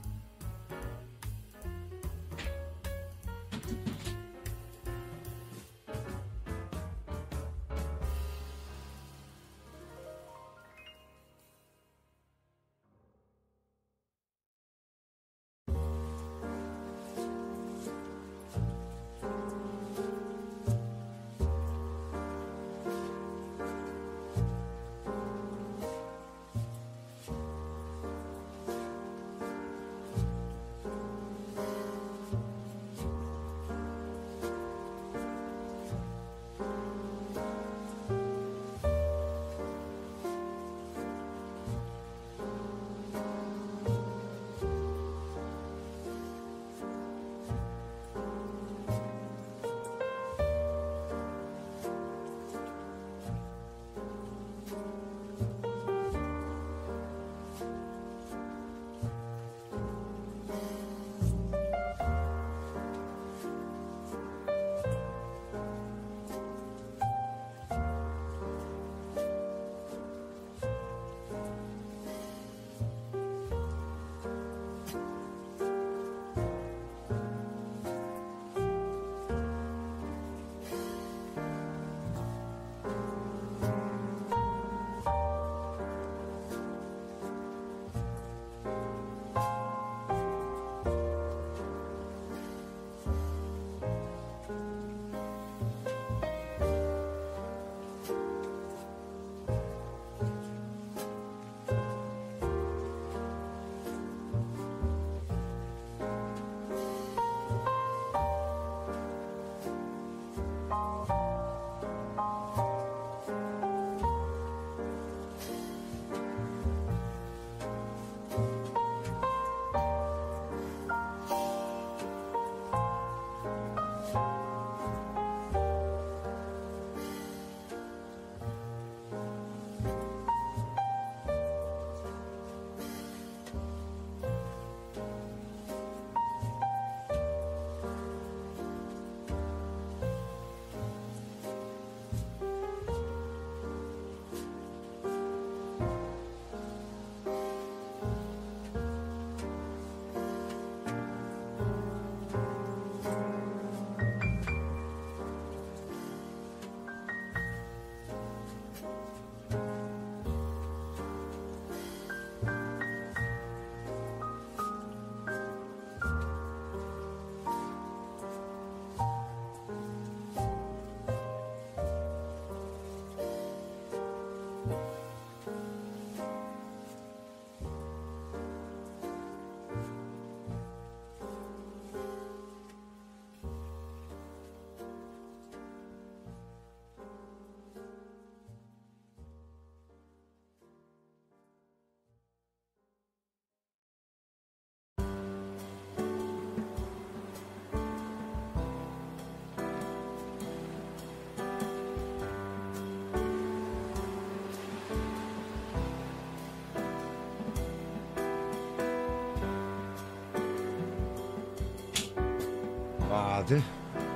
で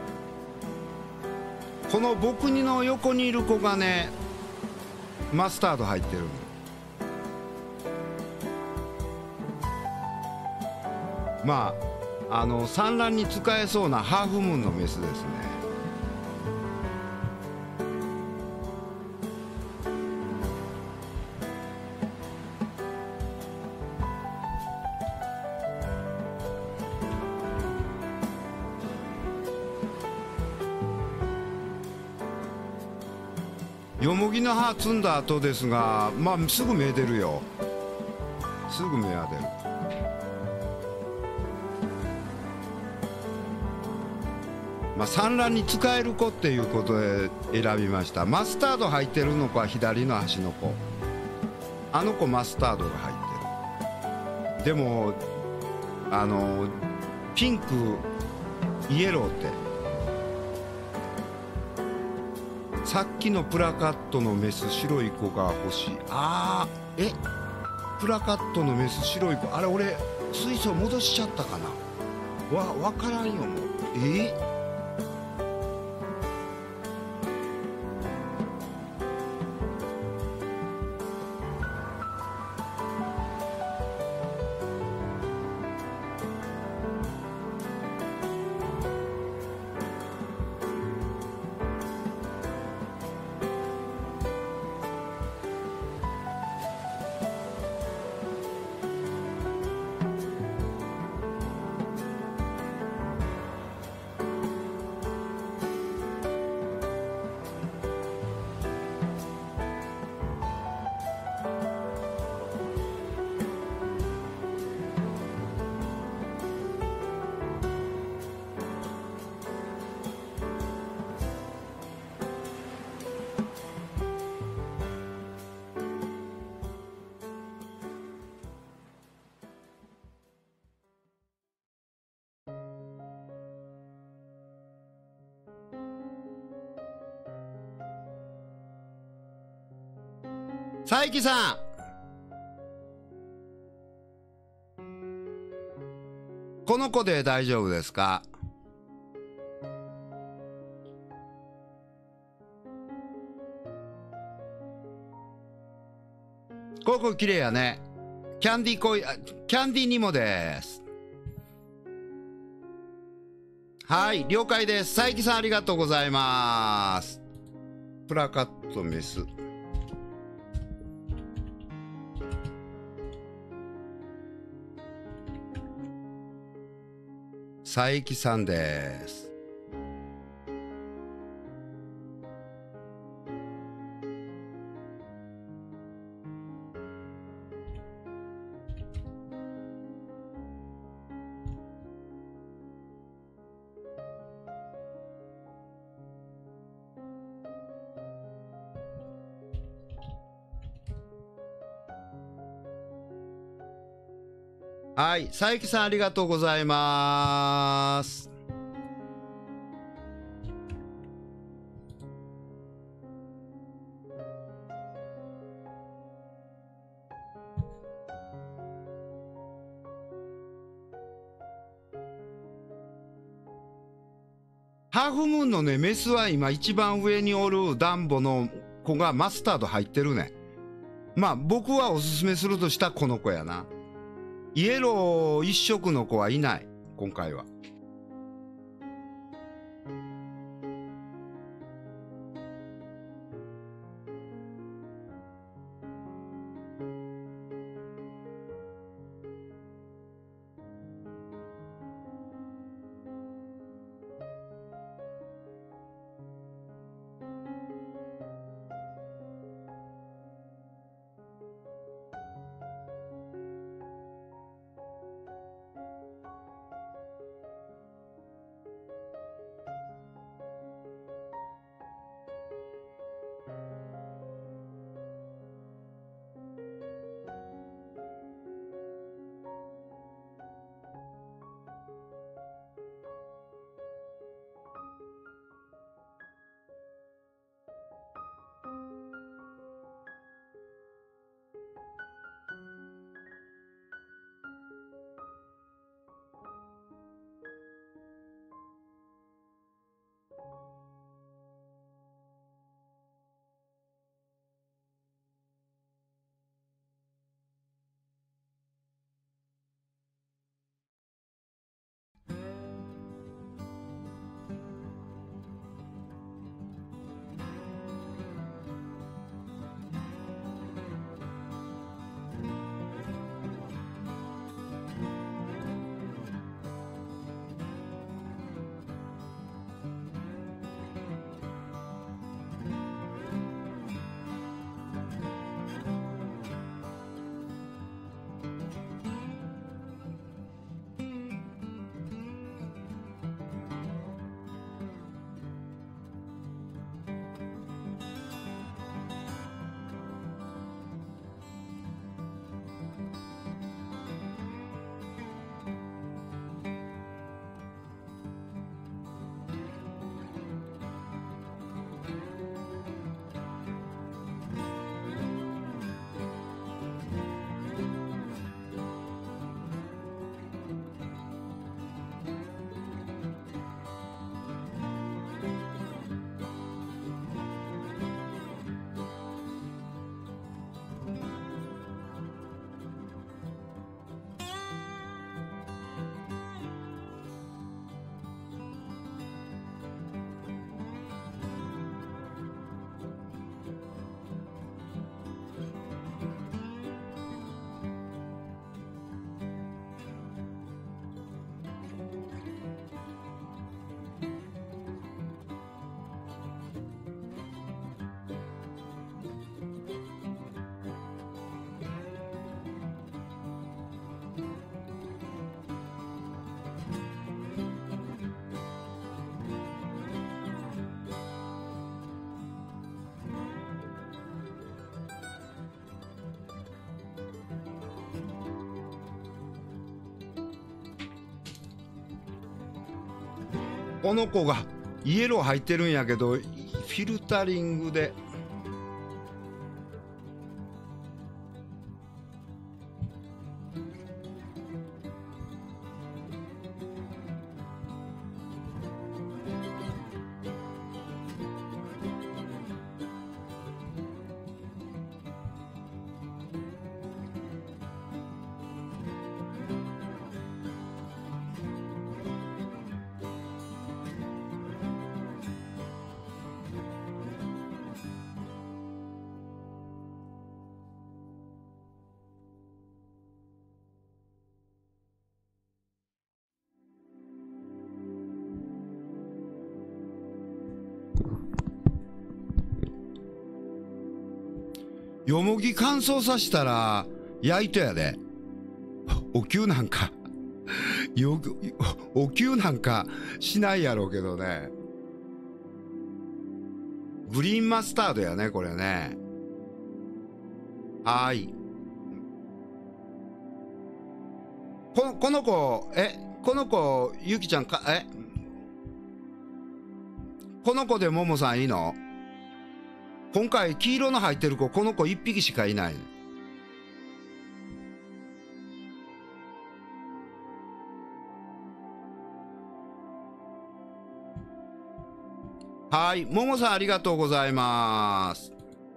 この僕の横にいる子がねマスタード入ってるの。まあ産卵に使えそうなハーフムーンのメスですね。よもぎの葉摘んだ後ですが、まあすぐ芽出るよ。すぐ芽は出る。まあ、産卵に使える子っていうことで選びました。マスタード入ってるの子は左の端の子。あの子マスタードが入ってる。でもピンクイエローってさっきのプラカットのメス白い子が欲しい。プラカットのメス白い子、あれ俺水槽戻しちゃったかな。わからんよもう。 佐伯さん、この子で大丈夫ですか？この子綺麗やね。キャンディー恋、キャンディーニモです。はい、了解です。佐伯さんありがとうございます。プラカットメス。佐伯さんです。はい、佐伯さんありがとうございます。ハーフムーンのね、メスは今一番上におるダンボの子がマスタード入ってるね。まあ僕はおすすめするとしたらこの子やな。イエロー一色の子はいない、今回は。この子がイエロー入ってるんやけど、フィルタリングでよもぎ乾燥させたら焼いてやで。お灸なんかお灸なんかしないやろうけどね。グリーンマスタードやねこれね。はい。この子この子ゆきちゃんかこの子でももさんいいの？今回黄色の入ってる子この子1匹しかいない。はい、ももさんありがとうございます。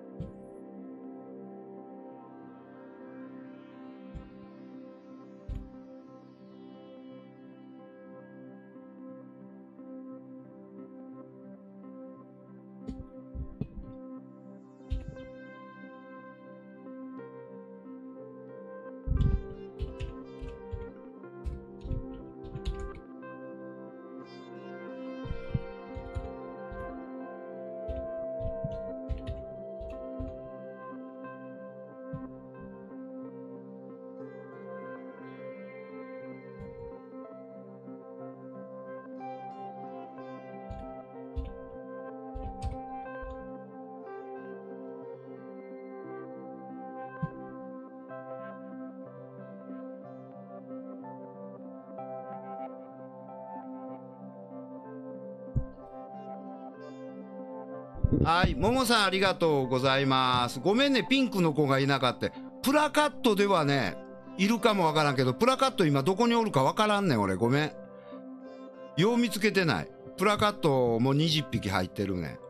はい、ももさんありがとうございます。ごめんね、ピンクの子がいなかった。プラカットではね、いるかもわからんけど、プラカット今どこにおるかわからんねん、俺。ごめん。よう見つけてない。プラカットも20匹入ってるね。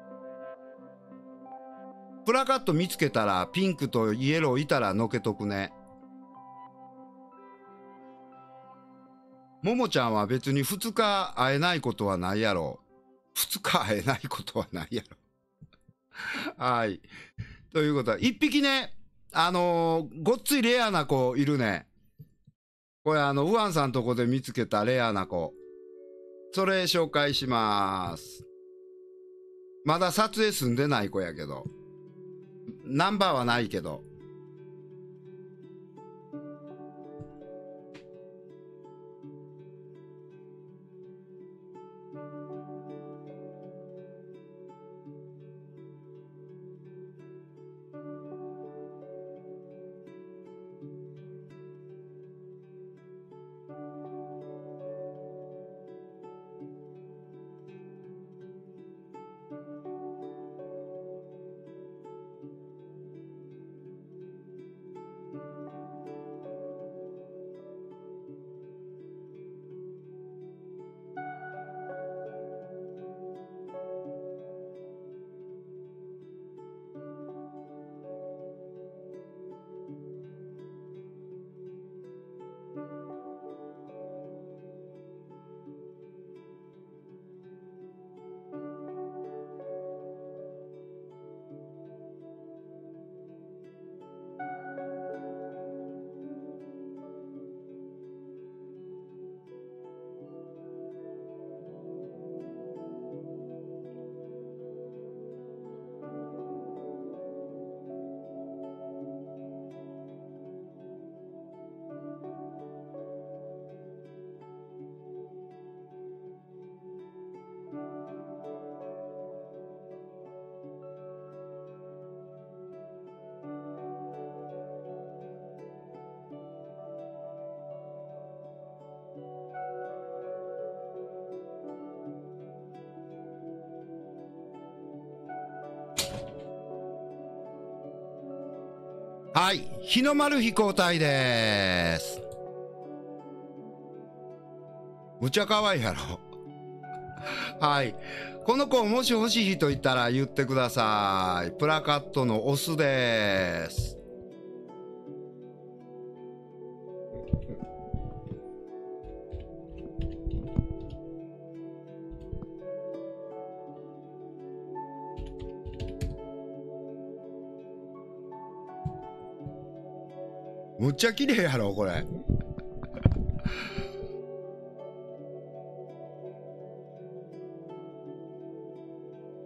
プラカット見つけたら、ピンクとイエローいたらのけとくね。ももちゃんは別に2日会えないことはないやろ。2日会えないことはないやろ。はい。ということは、1匹ね、ごっついレアな子いるね。これウアンさんとこで見つけたレアな子。それ紹介します。まだ撮影済んでない子やけど。ナンバーはないけど。はい、日の丸飛行隊です。むちゃ可愛いやろ。はい。この子もし欲しい人いたら言ってください。プラカットのオスです。むっちゃ綺麗やろこれ。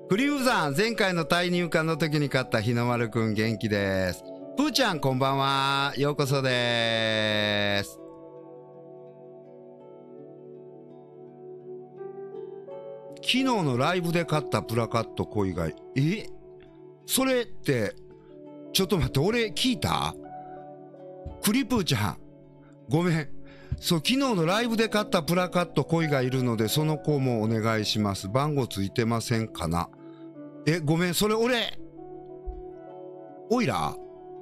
クリームさん、前回の大入館の時に買った日の丸くん元気です。プーちゃんこんばんは。ようこそです。昨日のライブで買ったプラカット恋が、それって、ちょっと待って、俺聞いた？クリプーちゃん、ごめん。そう、昨日のライブで買ったプラカット恋がいるので、その子もお願いします。番号ついてませんかな？ごめん、それ俺、おいら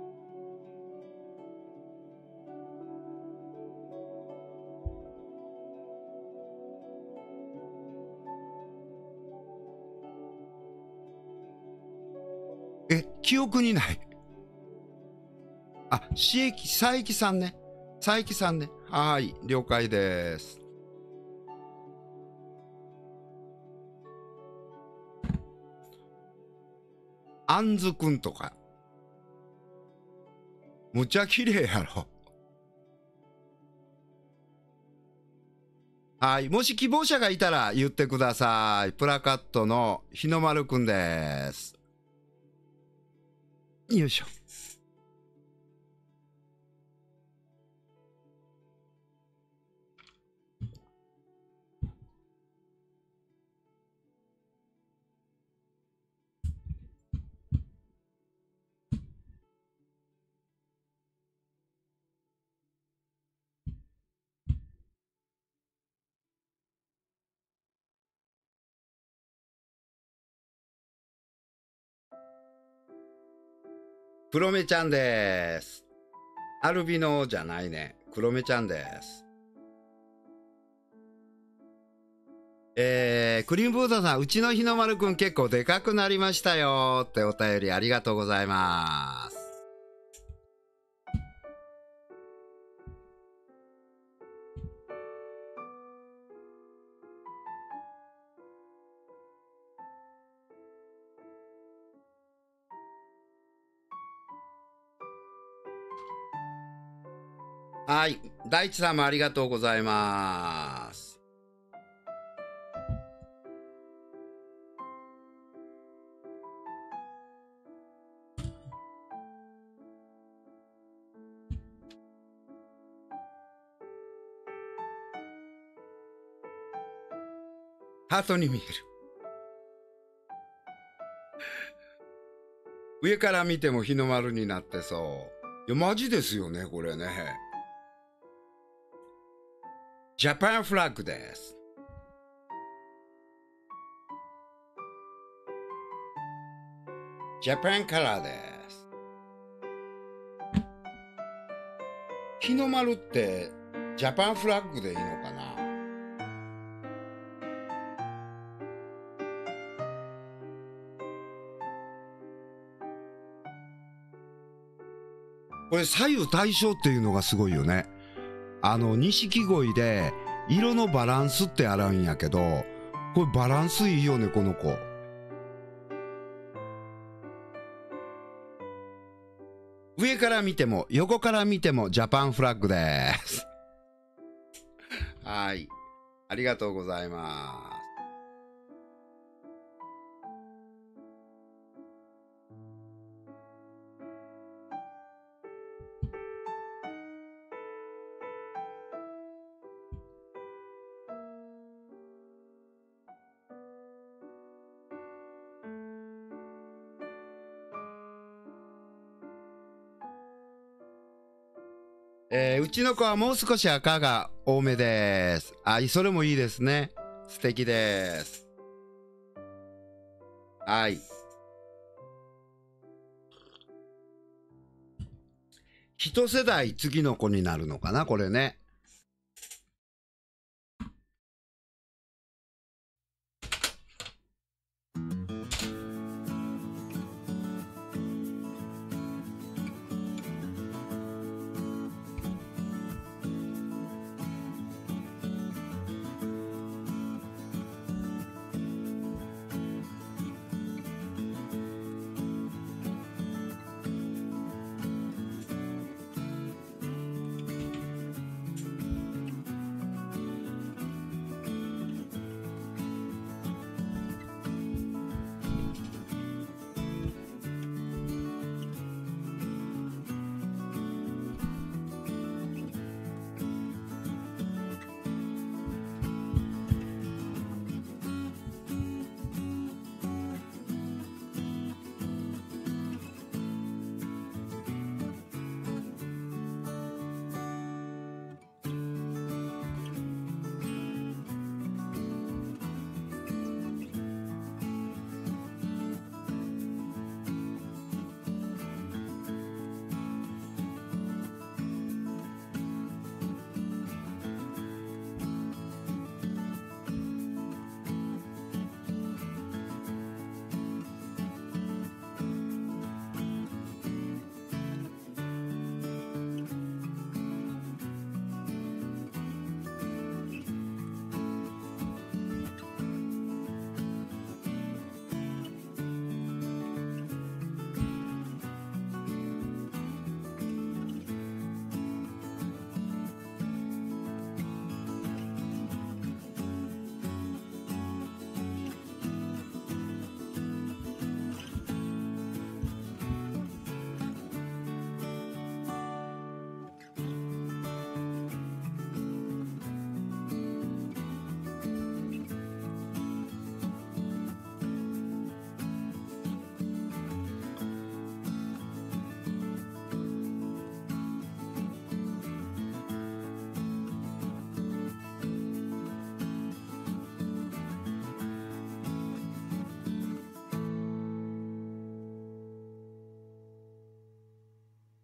記憶にない。あ、佐伯さんね。佐伯さんね。はい、了解です。あんずくんとか。むちゃ綺麗やろ。はい、もし希望者がいたら言ってください。プラカットの日の丸くんです。よいしょ。黒目ちゃんです。アルビノじゃないね。黒目ちゃんです。クリームブードさん、うちの日の丸くん結構でかくなりましたよってお便りありがとうございます。はい、大地さんもありがとうございます。ハートに見える。上から見ても日の丸になってそう。いや、マジですよね、これね。ジャパンフラッグです。ジャパンカラーです。日の丸ってジャパンフラッグでいいのかな？これ左右対称っていうのがすごいよね。錦鯉で色のバランスってあるんやけど、これバランスいいよね、この子。上から見ても横から見てもジャパンフラッグです。はい、ありがとうございます。うちの子はもう少し赤が多めです。それもいいですね。素敵です。はい。一世代次の子になるのかな、これね。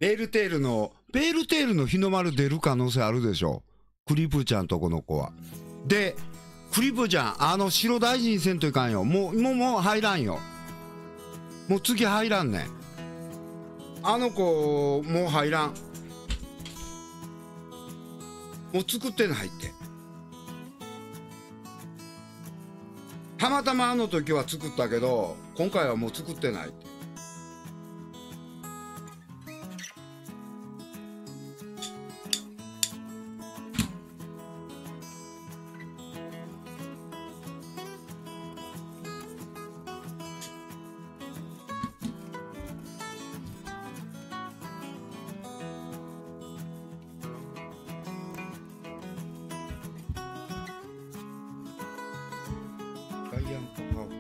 ペールテールの日の丸出る可能性あるでしょ。クリプちゃんとこの子は。で、クリプちゃん、白大臣せんといかんよ。もう入らんよ。もう次入らんねん。あの子、もう入らん。もう作ってないって。たまたまあの時は作ったけど、今回はもう作ってないって。ガイアンカハーフ。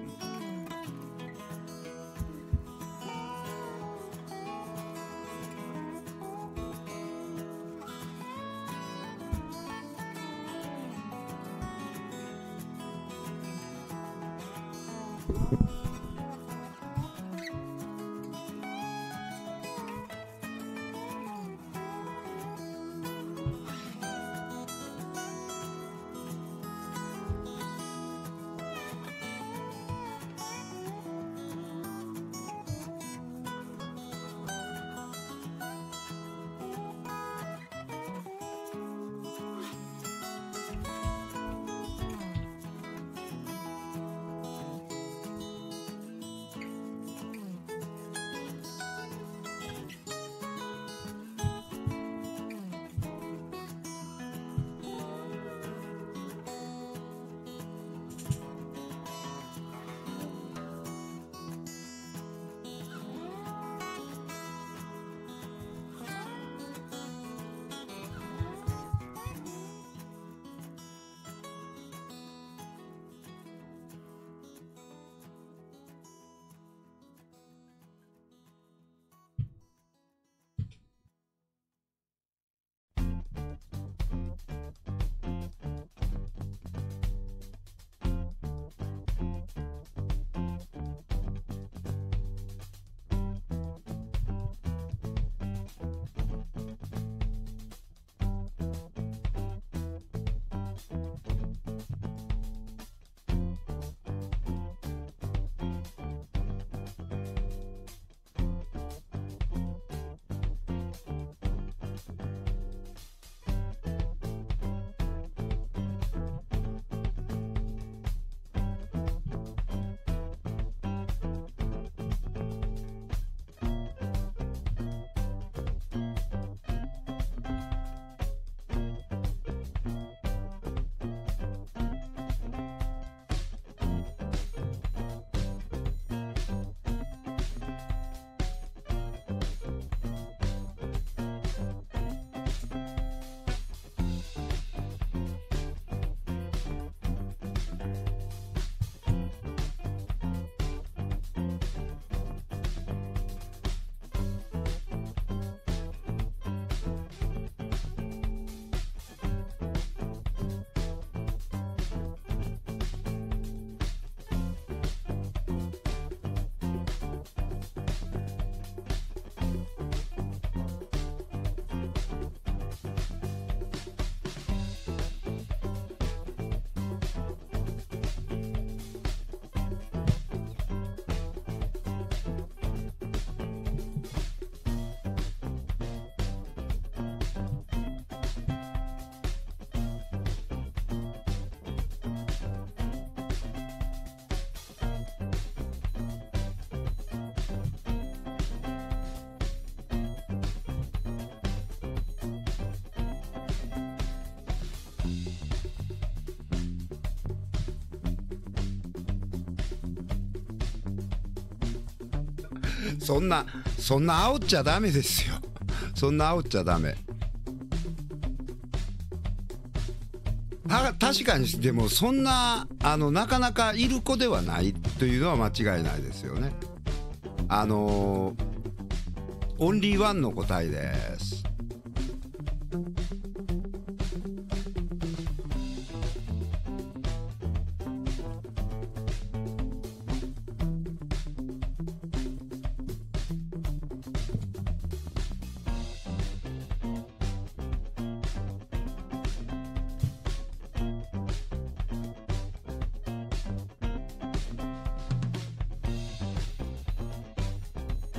そんな煽っちゃダメですよ。そんな煽っちゃダメ。確かにでもそんななかなかいる子ではないというのは間違いないですよね。オンリーワンの答えです。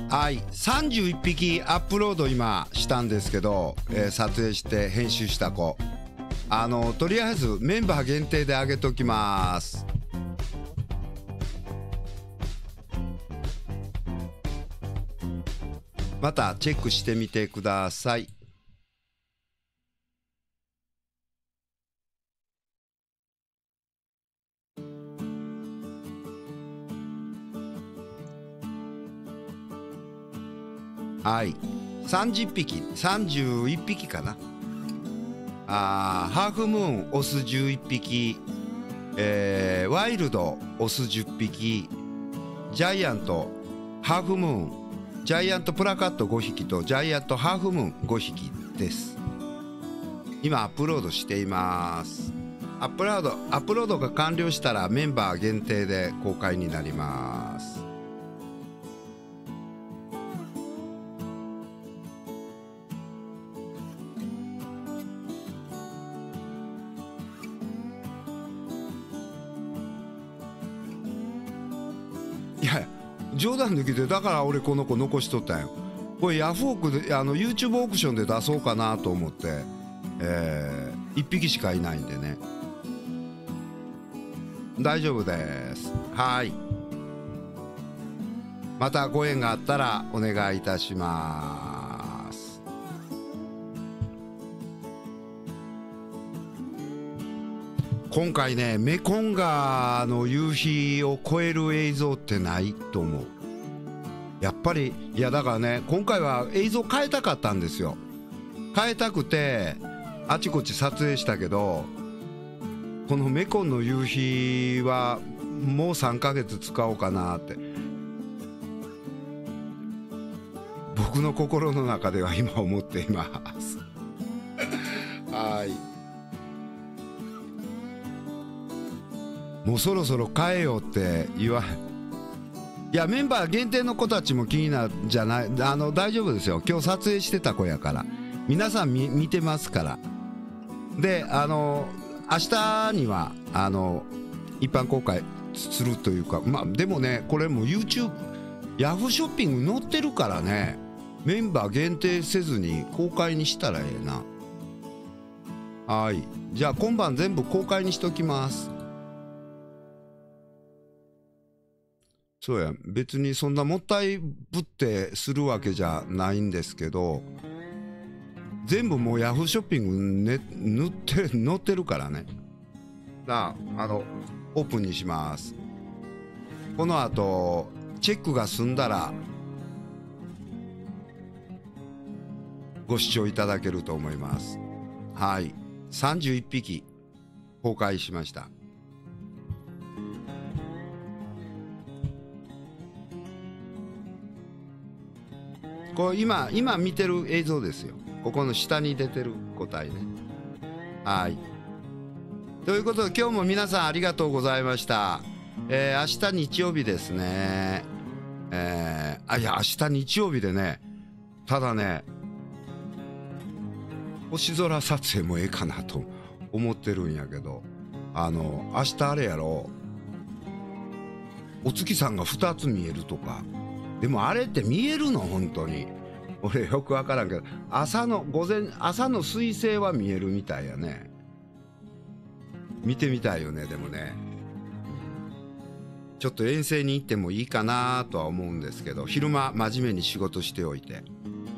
はい、31匹アップロード今したんですけど、撮影して編集した子、とりあえずメンバー限定で上げときます。またチェックしてみてください。はい、30匹、31匹かな。ハーフムーンオス11匹、ワイルドオス10匹、ジャイアントハーフムーン、ジャイアントプラカット5匹とジャイアントハーフムーン5匹です。今アップロードしています。アップロードが完了したらメンバー限定で公開になります。いや冗談抜きで、だから俺この子残しとったんよ。これヤフオクでYouTube オークションで出そうかなと思って、1匹しかいないんでね。大丈夫です。はい、またご縁があったらお願いいたします。今回ね、メコン川の夕日を超える映像ってないと思う。やっぱり、いやだからね、今回は映像変えたかったんですよ。変えたくてあちこち撮影したけど、このメコンの夕日はもう3ヶ月使おうかなって僕の心の中では今思っていますはい、もうそろそろ変えようっていやメンバー限定の子たちも気になるんじゃない。大丈夫ですよ。今日撮影してた子やから皆さん見てますから。で明日には一般公開するというか、まあでもね、これも YouTube ヤフーショッピング載ってるからね、メンバー限定せずに公開にしたらええな。はい、じゃあ今晩全部公開にしときます。そうや、別にそんなもったいぶってするわけじゃないんですけど、全部もうヤフーショッピング、ね、載ってるからね。オープンにします。この後チェックが済んだらご視聴いただけると思います。はい、31匹公開しました。これ今見てる映像ですよ。ここの下に出てる個体ね。はい、ということで今日も皆さんありがとうございました。明日日曜日ですね。いや明日日曜日でね、ただね星空撮影もええかなと思ってるんやけど、明日あれやろ、お月さんが2つ見えるとか。でもあれって見えるの本当に俺よく分からんけど、朝の彗星は見えるみたいやね。見てみたいよね。でもね、ちょっと遠征に行ってもいいかなとは思うんですけど、昼間真面目に仕事しておいて、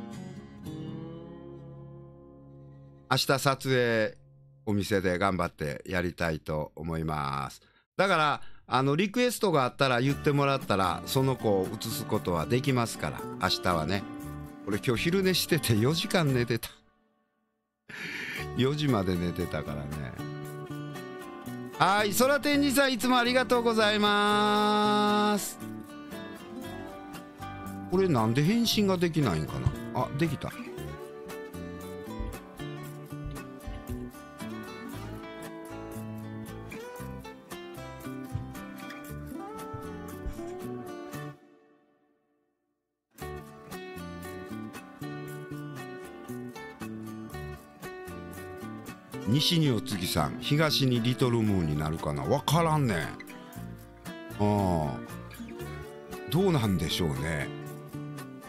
明日撮影お店で頑張ってやりたいと思います。だからリクエストがあったら言ってもらったらその子を映すことはできますから。明日はね、俺今日昼寝してて4時間寝てた4時まで寝てたからね。はい、空天にさんいつもありがとうございます。これなんで返信ができないんかな。あ、できた。西にお月さん、東にリトルムーンになるかな。分からんねん。どうなんでしょうね。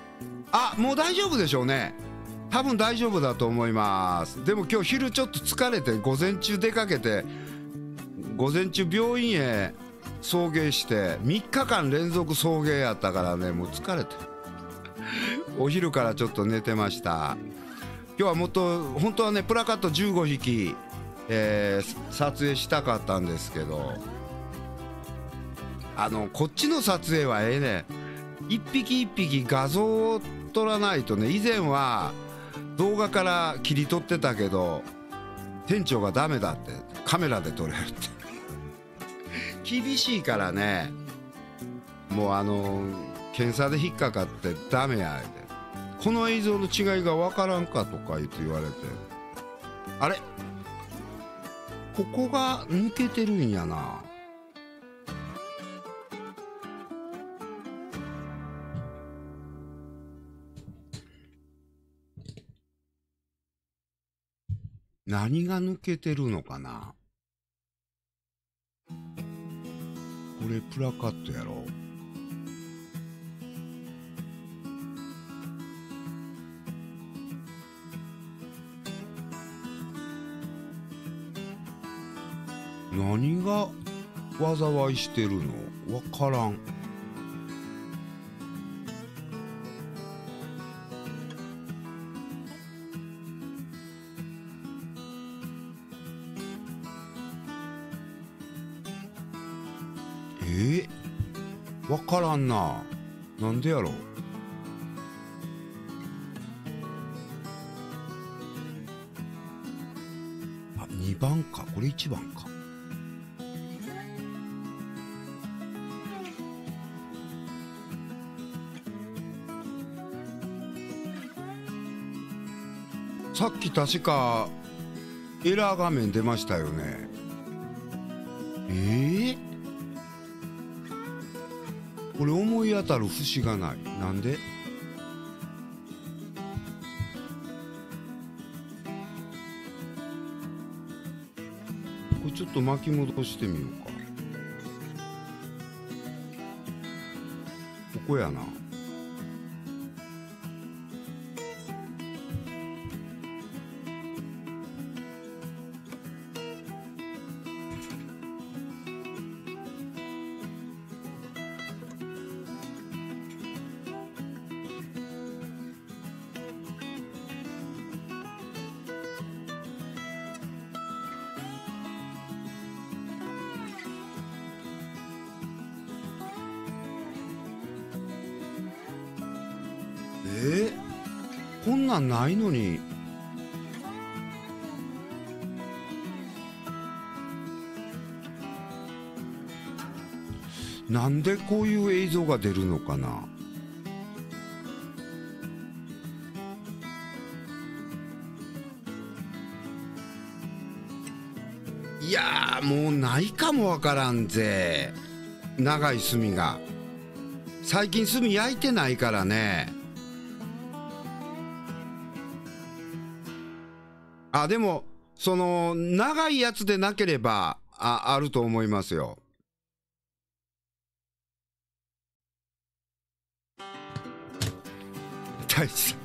あ、もう大丈夫でしょうね。多分大丈夫だと思います。でも今日昼ちょっと疲れて午前中出かけて、午前中病院へ送迎して3日間連続送迎やったからね、もう疲れてお昼からちょっと寝てました。今日はもっと本当はねプラカット15匹、撮影したかったんですけど、こっちの撮影はね、一匹一匹画像を撮らないとね。以前は動画から切り取ってたけど店長がダメだって、カメラで撮れるって厳しいからね。もう検査で引っかかってダメやで、この映像の違いがわからんかとか言われて、あれここが抜けてるんやな。何が抜けてるのかな。これプラカットやろ。何が災いしてるのわからん。わからんな。なんでやろ。あ、2番か。これ1番か。さっき確かエラー画面出ましたよね。これ思い当たる節がない。なんで？これちょっと巻き戻してみようか。ここやな。こんなんないのに。なんでこういう映像が出るのかな。いやー、もうないかもわからんぜ。長い炭が最近炭焼いてないからね。あ、でもその長いやつでなければあると思いますよ。大地さん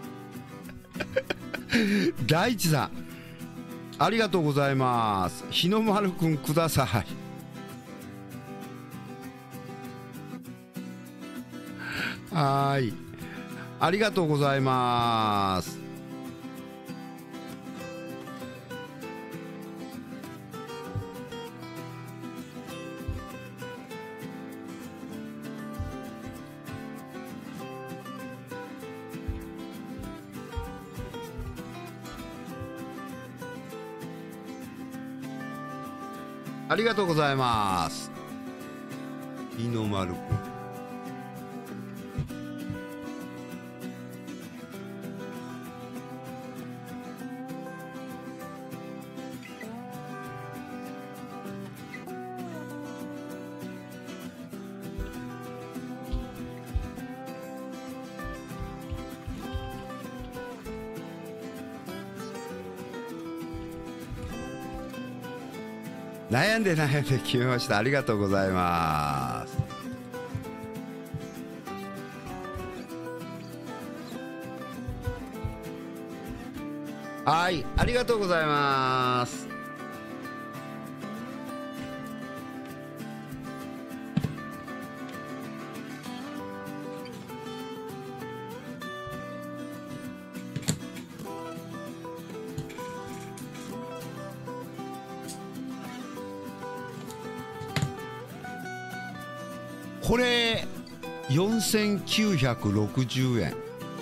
大地さんありがとうございます。日の丸くんください。はい、ありがとうございます。ありがとうございます。日の丸くん。悩んで決めました。ありがとうございます。 はい、ありがとうございます。これ4960円。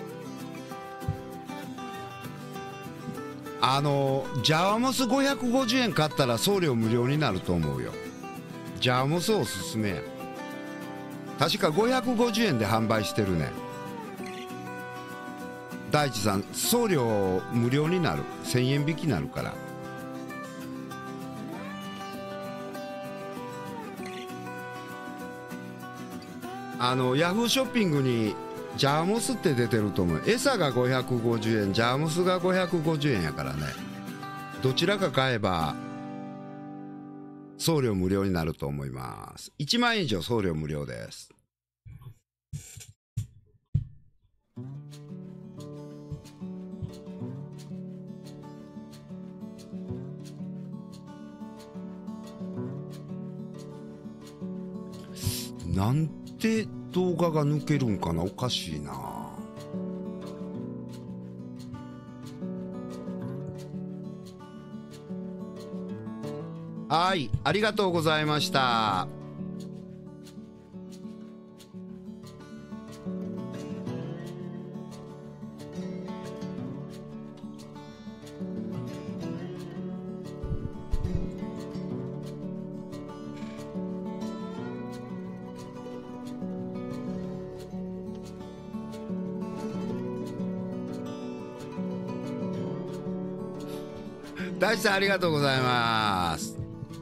ジャワモス550円買ったら送料無料になると思うよ。ジャワモスおすすめや。確か550円で販売してるね。大地さん、送料無料になる。1000円引きになるから。ヤフーショッピングにジャーモスって出てると思う。餌が550円、ジャーモスが550円やからね。どちらか買えば送料無料になると思います。1万円以上送料無料です。なんて動画が抜けるんかな。おかしいな。はい、ありがとうございました。大地さんありがとうございます。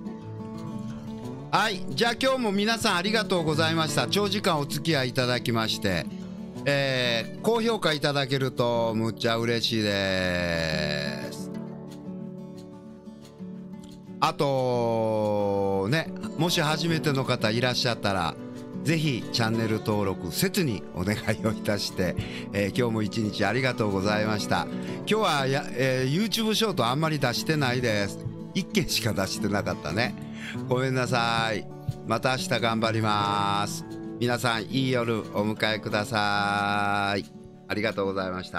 はい、じゃあ今日も皆さんありがとうございました。長時間お付き合いいただきまして、高評価いただけるとむっちゃ嬉しいです。あとね、もし初めての方いらっしゃったらぜひチャンネル登録切にお願いをいたして、今日も一日ありがとうございました。今日はYouTube ショートあんまり出してないです。1件しか出してなかったね。ごめんなさい。また明日頑張ります。皆さんいい夜お迎えください。ありがとうございました。